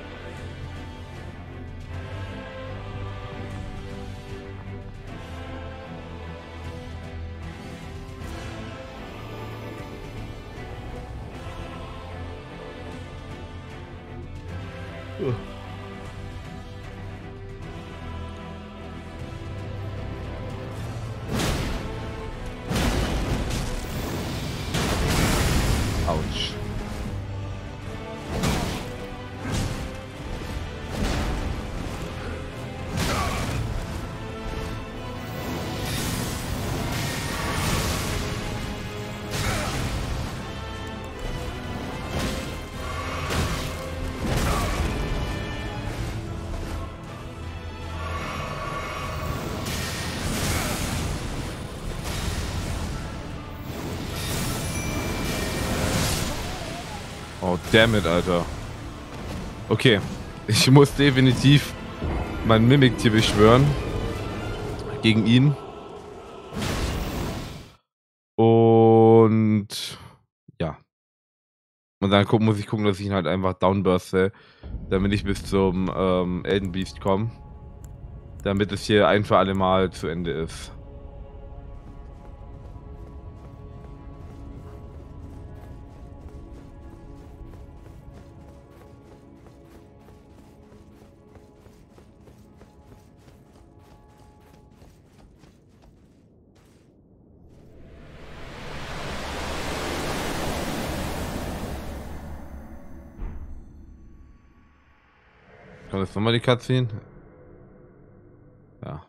Ouch. Oh, damn it, Alter. Okay, ich muss definitiv mein Mimiktier beschwören. Gegen ihn. Und ja. Und dann muss ich gucken, dass ich ihn halt einfach downburste, damit ich bis zum Elden Beast komme. Damit es hier ein für alle Mal zu Ende ist. Kommt jetzt nochmal die Cutscene? Ja.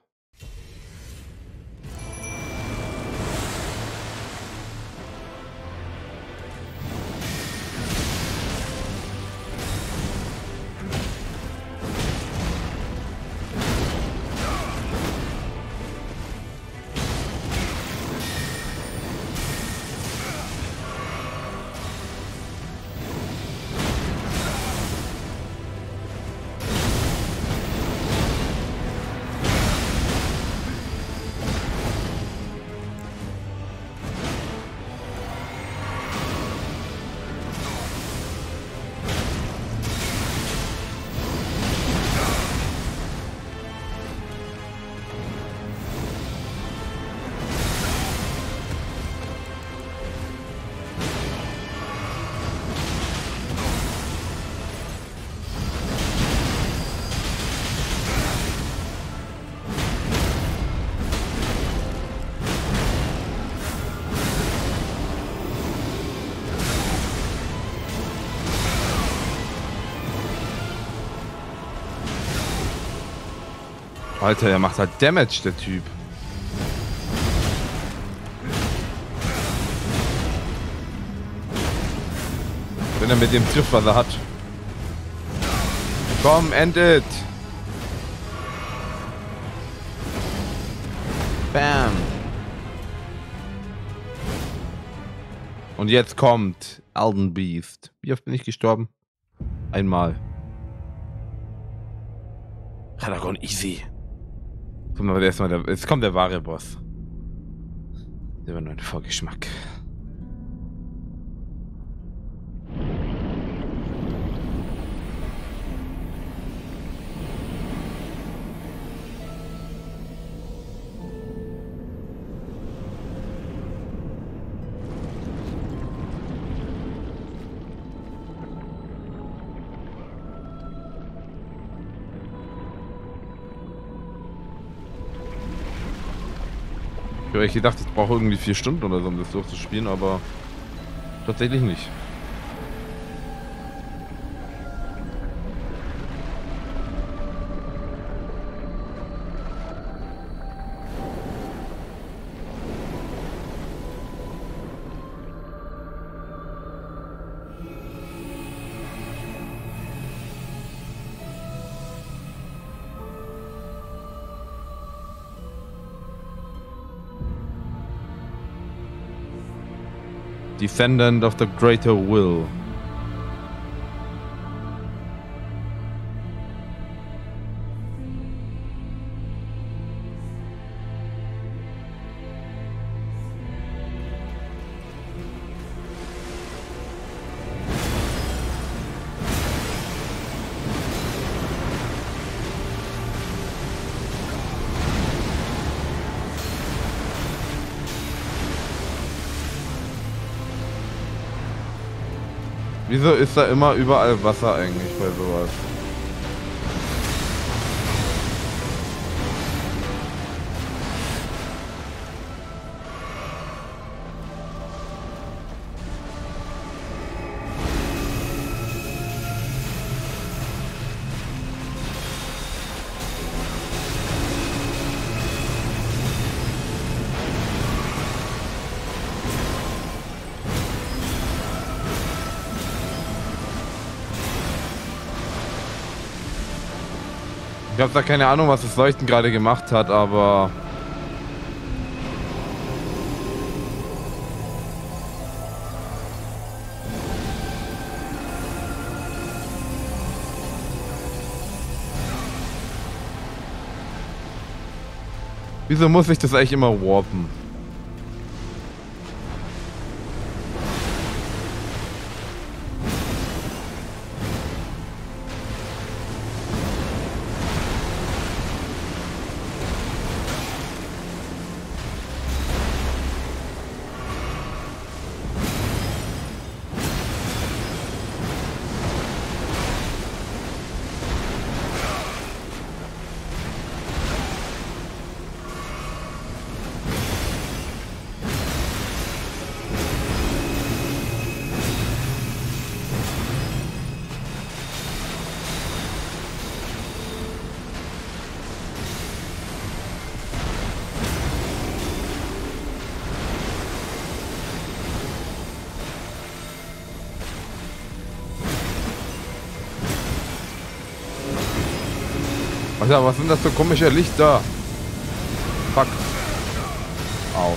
Alter, er macht halt Damage, der Typ. Wenn er mit dem trifft, was er hat. Komm, end it! Bam! Und jetzt kommt Elden Beast. Wie oft bin ich gestorben? Einmal. Radagon easy. Guck mal, jetzt kommt der wahre Boss. Der war nur ein Vorgeschmack. Ich habe echt gedacht, ich brauche irgendwie 4 Stunden oder so, um das durchzuspielen, aber tatsächlich nicht. Descendant of the Greater Will. Wieso ist da immer überall Wasser eigentlich bei sowas? Ich habe da keine Ahnung, was das Leuchten gerade gemacht hat, aber... Wieso muss ich das eigentlich immer warpen? Alter, was sind das für komische Lichter? Fuck. Au.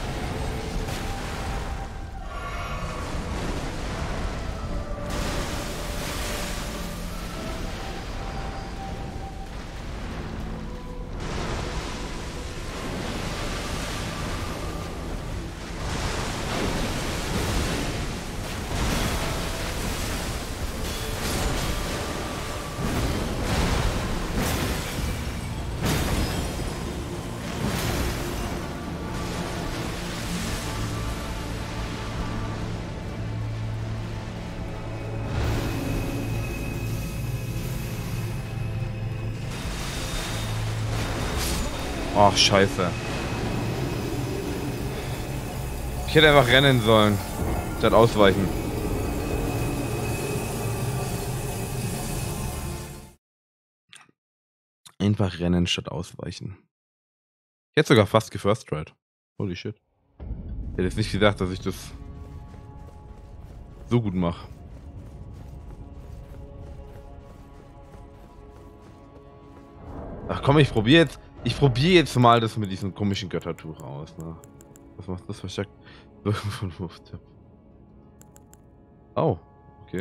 Ach, scheiße. Ich hätte einfach rennen sollen, statt ausweichen. Einfach rennen statt ausweichen. Ich hätte sogar fast gefirst tried. Holy shit. Ich hätte jetzt nicht gedacht, dass ich das so gut mache. Ach komm, ich probiere jetzt mal das mit diesem komischen Göttertuch aus. Ne? Was macht das verstärkt? Wirken von Wurftipp. Oh, okay.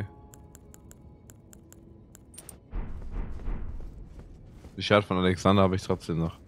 Die Schad von Alexander habe ich trotzdem noch.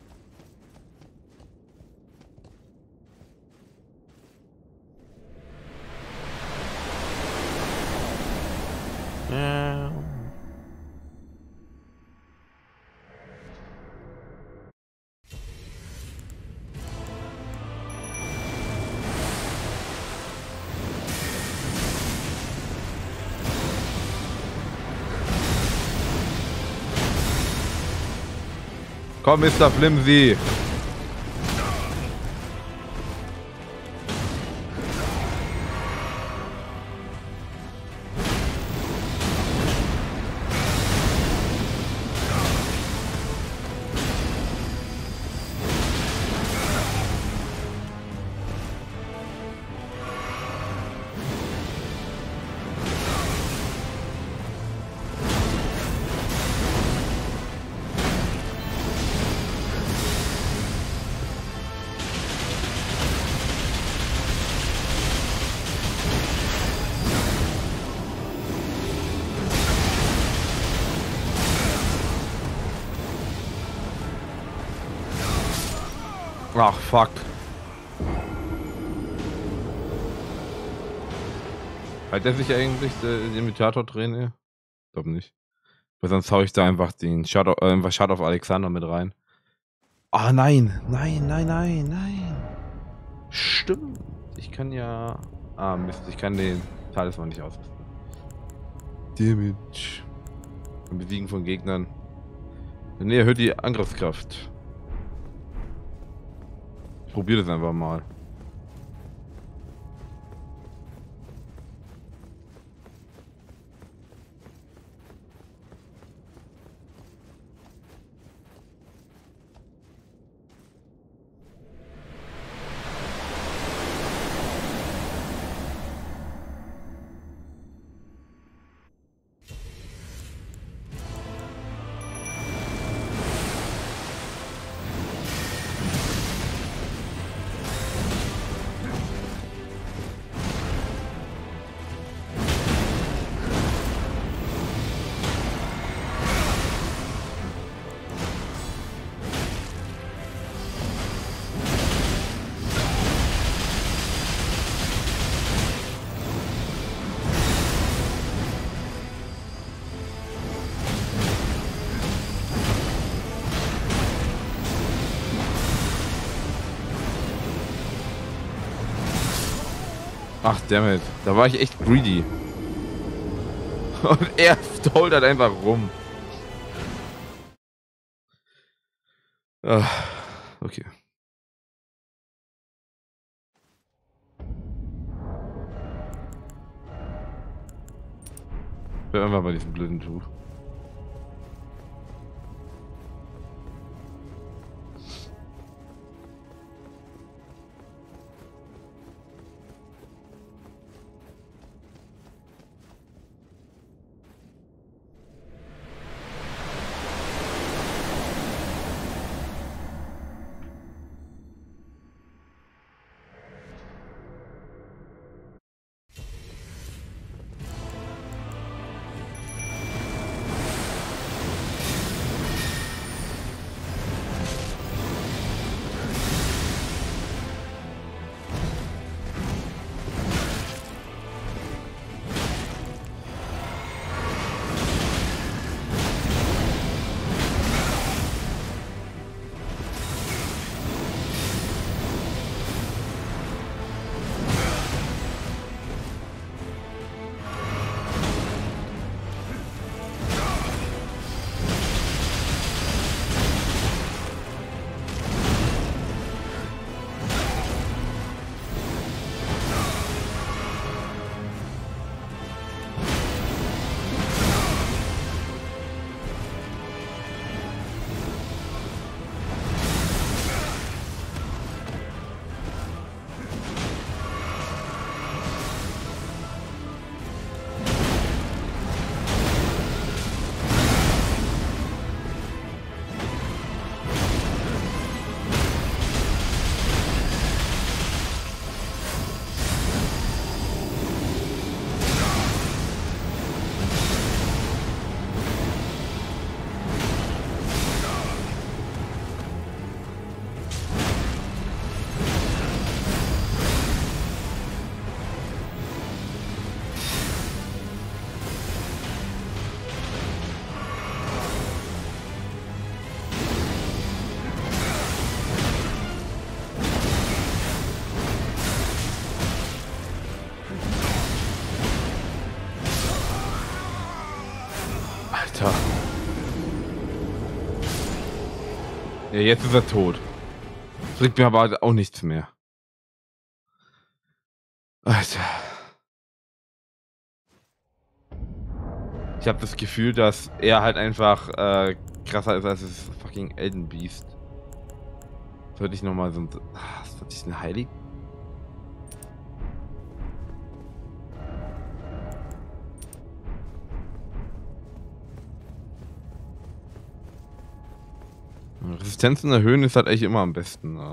Komm, Mr. Flimsy. Ach, fuck. Hat er sich eigentlich den Imitator drehen? Ich glaube nicht. Weil sonst hau ich da einfach den Shadow of Alexander mit rein. Ah, nein. Nein. Stimmt. Ich kann ja... Ah, Mist. Ich kann den Talisman nicht ausrüsten. Damage. Beim Besiegen von Gegnern. Nee, erhöht die Angriffskraft. Ich probiere das einfach mal. Ach, dammit. Da war ich echt greedy. Und er stolpert einfach rum. Ach, okay. Ich bin einfach bei diesem blöden Tuch. Alter. Ja, jetzt ist er tot. Bringt mir aber auch nichts mehr. Alter. Ich habe das Gefühl, dass er halt einfach krasser ist als das fucking Elden Beast. Sollte ich nochmal so ein... Sollte ich einen Heiligen? Resistenzen erhöhen ist halt echt immer am besten. Ne?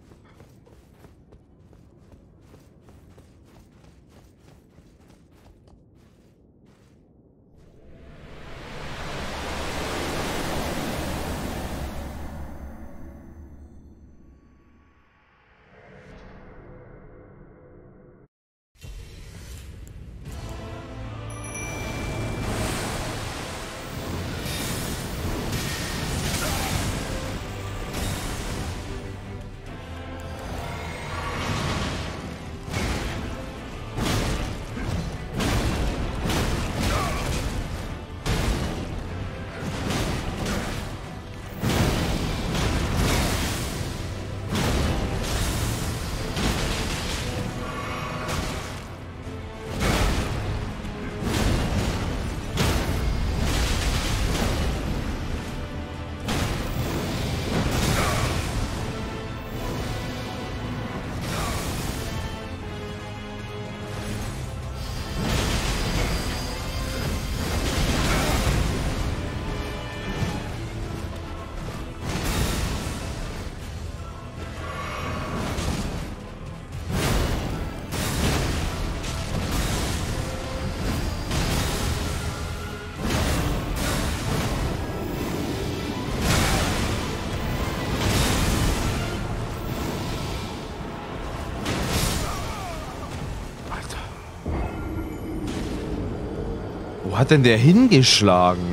Wo hat denn der hingeschlagen?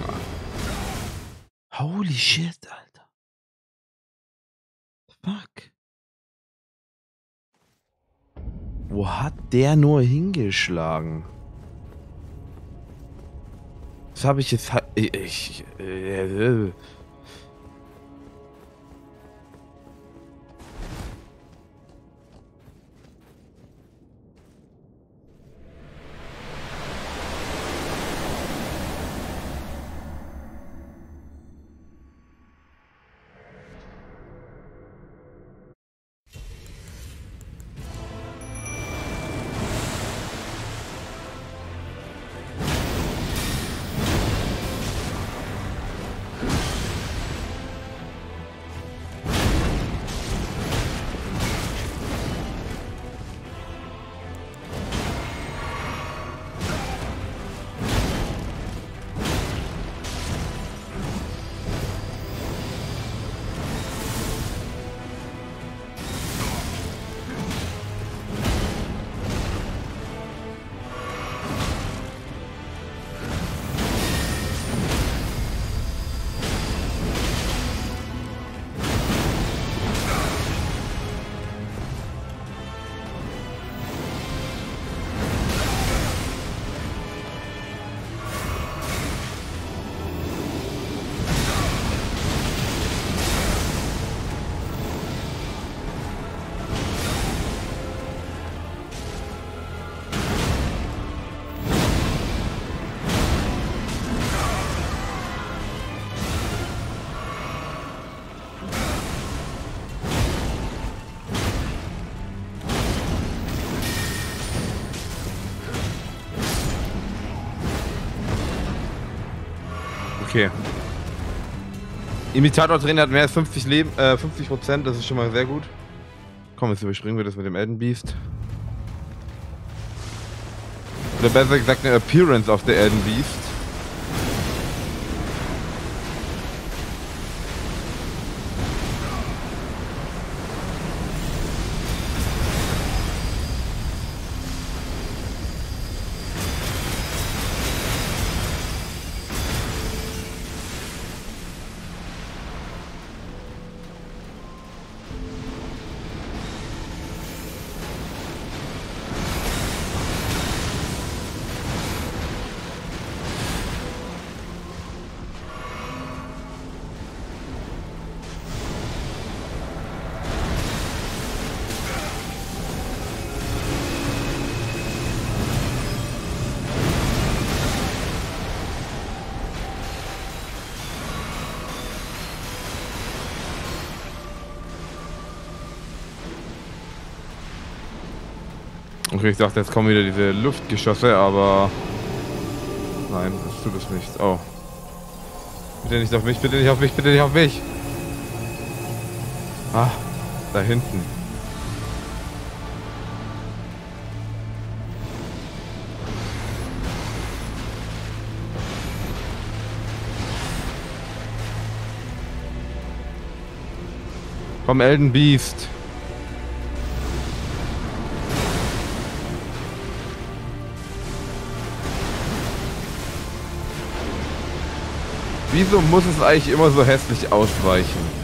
Holy shit, Alter. Fuck. Wo hat der nur hingeschlagen? Das habe ich jetzt... Okay. Imitator-Trainer hat mehr als 50 Leben, 50%, das ist schon mal sehr gut. Komm, jetzt überspringen wir das mit dem Elden Beast. Oder besser gesagt eine Appearance of the Elden Beast. Ich dachte, jetzt kommen wieder diese Luftgeschosse, aber... Nein, das tut es nicht. Oh. Bitte nicht auf mich, bitte nicht auf mich, bitte nicht auf mich! Ah, da hinten. Komm, Elden Beast. Wieso muss es eigentlich immer so hässlich ausweichen?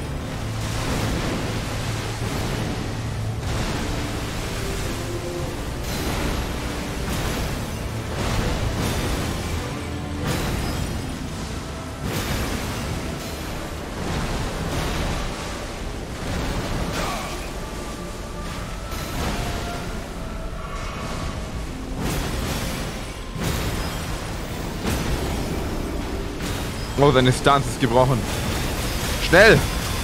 Oh, seine Stance ist gebrochen. Schnell!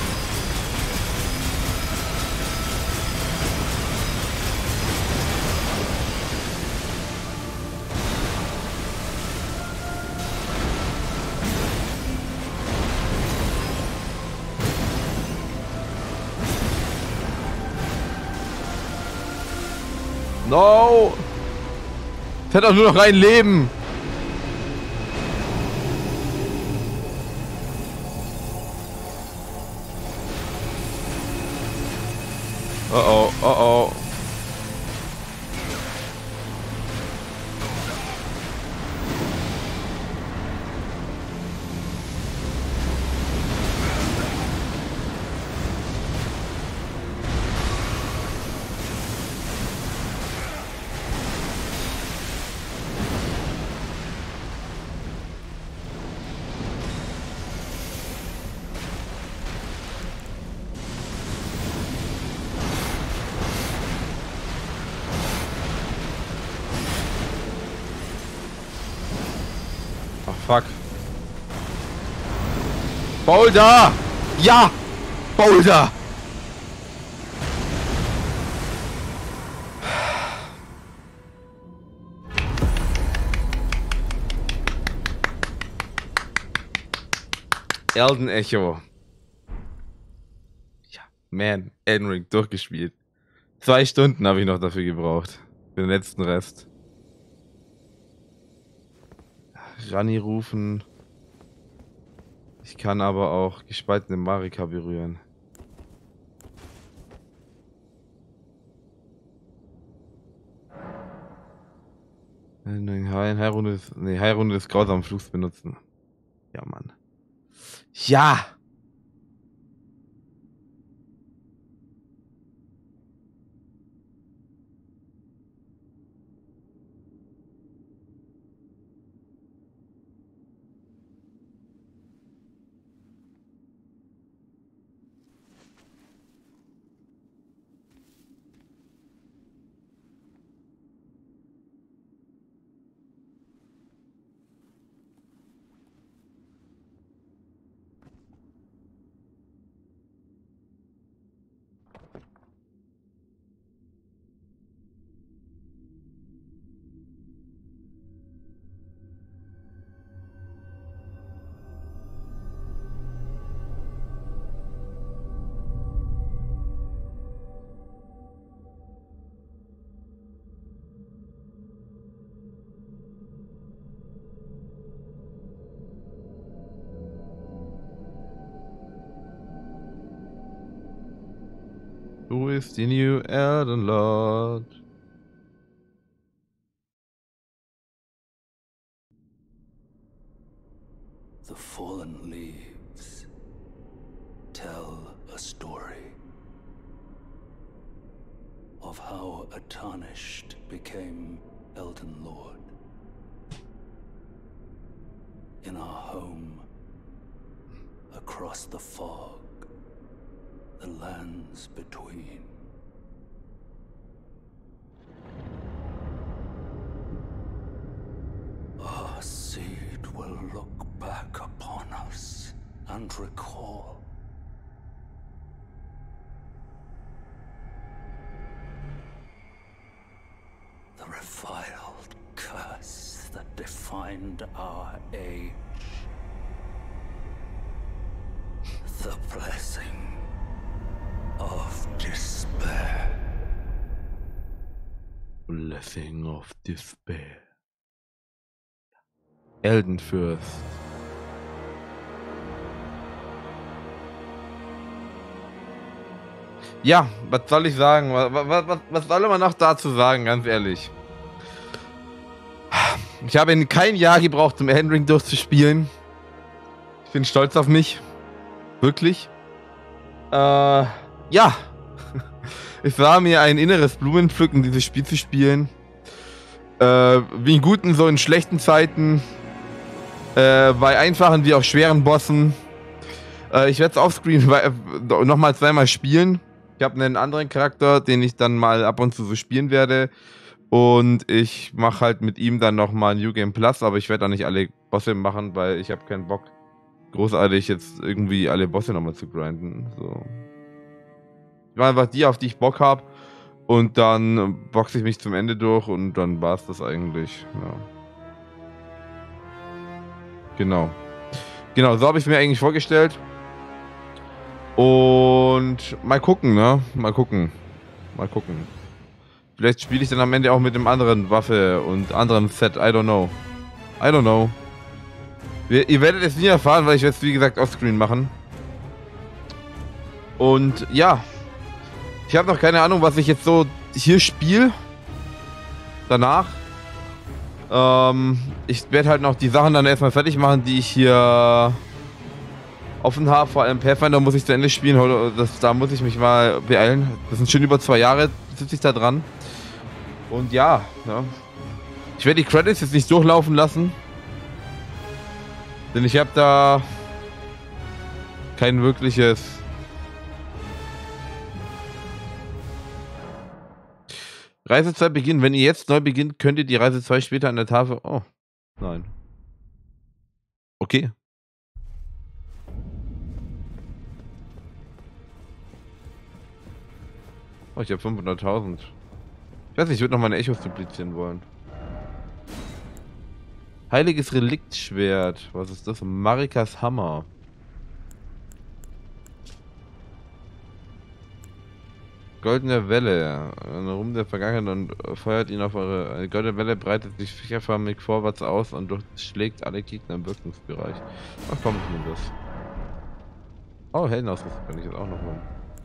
No! Es hat auch nur noch ein Leben! Oh oh, oh oh. Fuck. Boulder! Ja! Boulder! Elden Echo. Ja, man, Elden Ring durchgespielt. 2 Stunden habe ich noch dafür gebraucht. Für den letzten Rest. Rani rufen. Ich kann aber auch gespaltene Marika berühren. Heilrunde des grausamen Fluchs benutzen. Ja, Mann. Ja! Who is the new Elden Lord? The fallen leaves tell a story of how a tarnished became Elden Lord. In our home, across the fog, the lands between. Our seed will look back upon us and recall. find our age. The blessing of despair. Blessing of Despair. Eldenfürst. Ja, was soll ich sagen? Was soll man noch dazu sagen, ganz ehrlich? Ich habe kein Jahr gebraucht, um Elden Ring durchzuspielen. Ich bin stolz auf mich. Wirklich. Ja. Es war mir ein inneres Blumenpflücken, dieses Spiel zu spielen. Wie in guten, so in schlechten Zeiten. Bei einfachen wie auch schweren Bossen. Ich werde es offscreen nochmal zweimal spielen. Ich habe einen anderen Charakter, den ich dann mal ab und zu so spielen werde. Und ich mache halt mit ihm dann nochmal New Game Plus. Aber ich werde auch nicht alle Bosse machen, weil ich habe keinen Bock, großartig jetzt irgendwie alle Bosse nochmal zu grinden. So. Ich mache einfach die, auf die ich Bock habe. Und dann boxe ich mich zum Ende durch und dann war es das eigentlich. Ja. Genau. Genau, so habe ich es mir eigentlich vorgestellt. Und mal gucken, ne? Mal gucken. Mal gucken. Vielleicht spiele ich dann am Ende auch mit dem anderen Waffe und anderen Set. I don't know. I don't know. Ihr werdet es nie erfahren, weil ich werde es wie gesagt offscreen machen. Und ja. Ich habe noch keine Ahnung, was ich jetzt so hier spiele. Danach. Ich werde halt noch die Sachen dann erstmal fertig machen, die ich hier offen habe. Vor allem Pathfinder muss ich zu Ende spielen. Da muss ich mich mal beeilen. Das sind schon über 2 Jahre, sitze ich da dran. Und ja. Ich werde die Credits jetzt nicht durchlaufen lassen. Denn ich habe da kein wirkliches... Reise 2 beginnen. Wenn ihr jetzt neu beginnt, könnt ihr die Reise 2 später an der Tafel... Oh, nein. Okay. Oh, ich habe 500.000. Ich weiß nicht, ich würde noch meine Echos duplizieren wollen. Heiliges Reliktschwert. Was ist das? Marikas Hammer. Goldene Welle. Ein Ruhm der Vergangenheit und feuert ihn auf eure... Eine goldene Welle breitet sich fächerförmig vorwärts aus und durchschlägt alle Gegner im Wirkungsbereich. Ach komm, ich nehme das. Oh, Heldenausrüstung kann ich jetzt auch noch holen.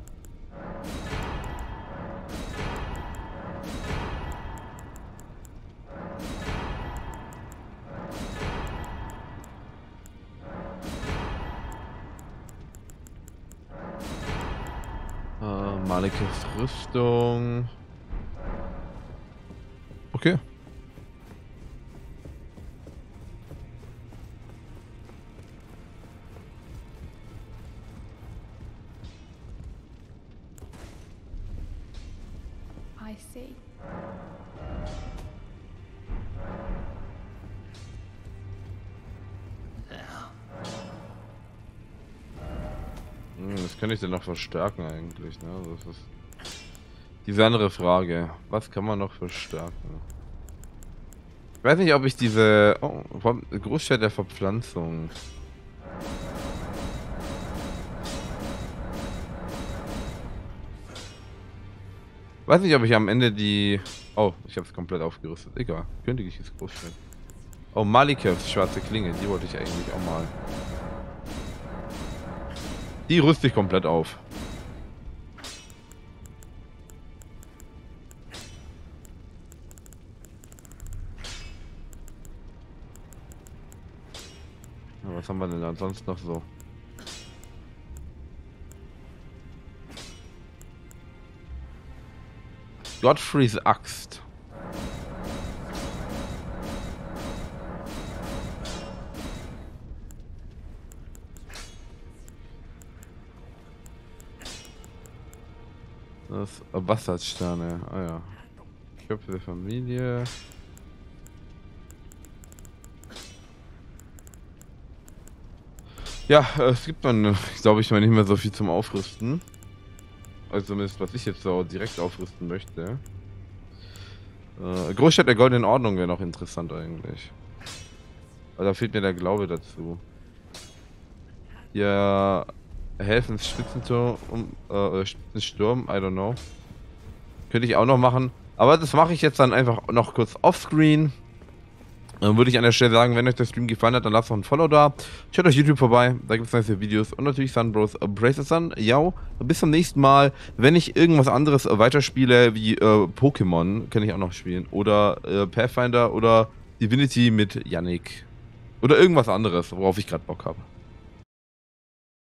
Malikes Rüstung. Okay. I see. Das kann ich denn noch verstärken eigentlich, ne? Das ist diese andere Frage. Was kann man noch verstärken? Ich weiß nicht, ob ich diese... Oh, Großstadt der Verpflanzung. Weiß nicht, ob ich am Ende die... Oh, ich habe es komplett aufgerüstet. Egal. Königliches Großstadt. Oh, Malikevs schwarze Klinge. Die wollte ich eigentlich auch mal. Die rüste ich komplett auf. Ja, was haben wir denn ansonsten noch so? Godfreys Axt. Das Bastardsterne. Ah ja. Köpfe der Familie. Ja, es gibt dann, glaube ich, mal nicht mehr so viel zum Aufrüsten. Also zumindest, was ich jetzt so direkt aufrüsten möchte. Großstadt der Goldenen Ordnung wäre noch interessant eigentlich. Aber da fehlt mir der Glaube dazu. Ja, helfen Spitzensturm, Spitzensturm, I don't know. Könnte ich auch noch machen. Aber das mache ich jetzt dann einfach noch kurz offscreen. Dann würde ich an der Stelle sagen, wenn euch der Stream gefallen hat, dann lasst doch ein Follow da. Schaut euch YouTube vorbei, da gibt es nice Videos. Und natürlich Sunbros, Bracer Sun. Ja, bis zum nächsten Mal. Wenn ich irgendwas anderes weiterspiele, wie Pokémon, kann ich auch noch spielen. Oder Pathfinder oder Divinity mit Yannick. Oder irgendwas anderes, worauf ich gerade Bock habe.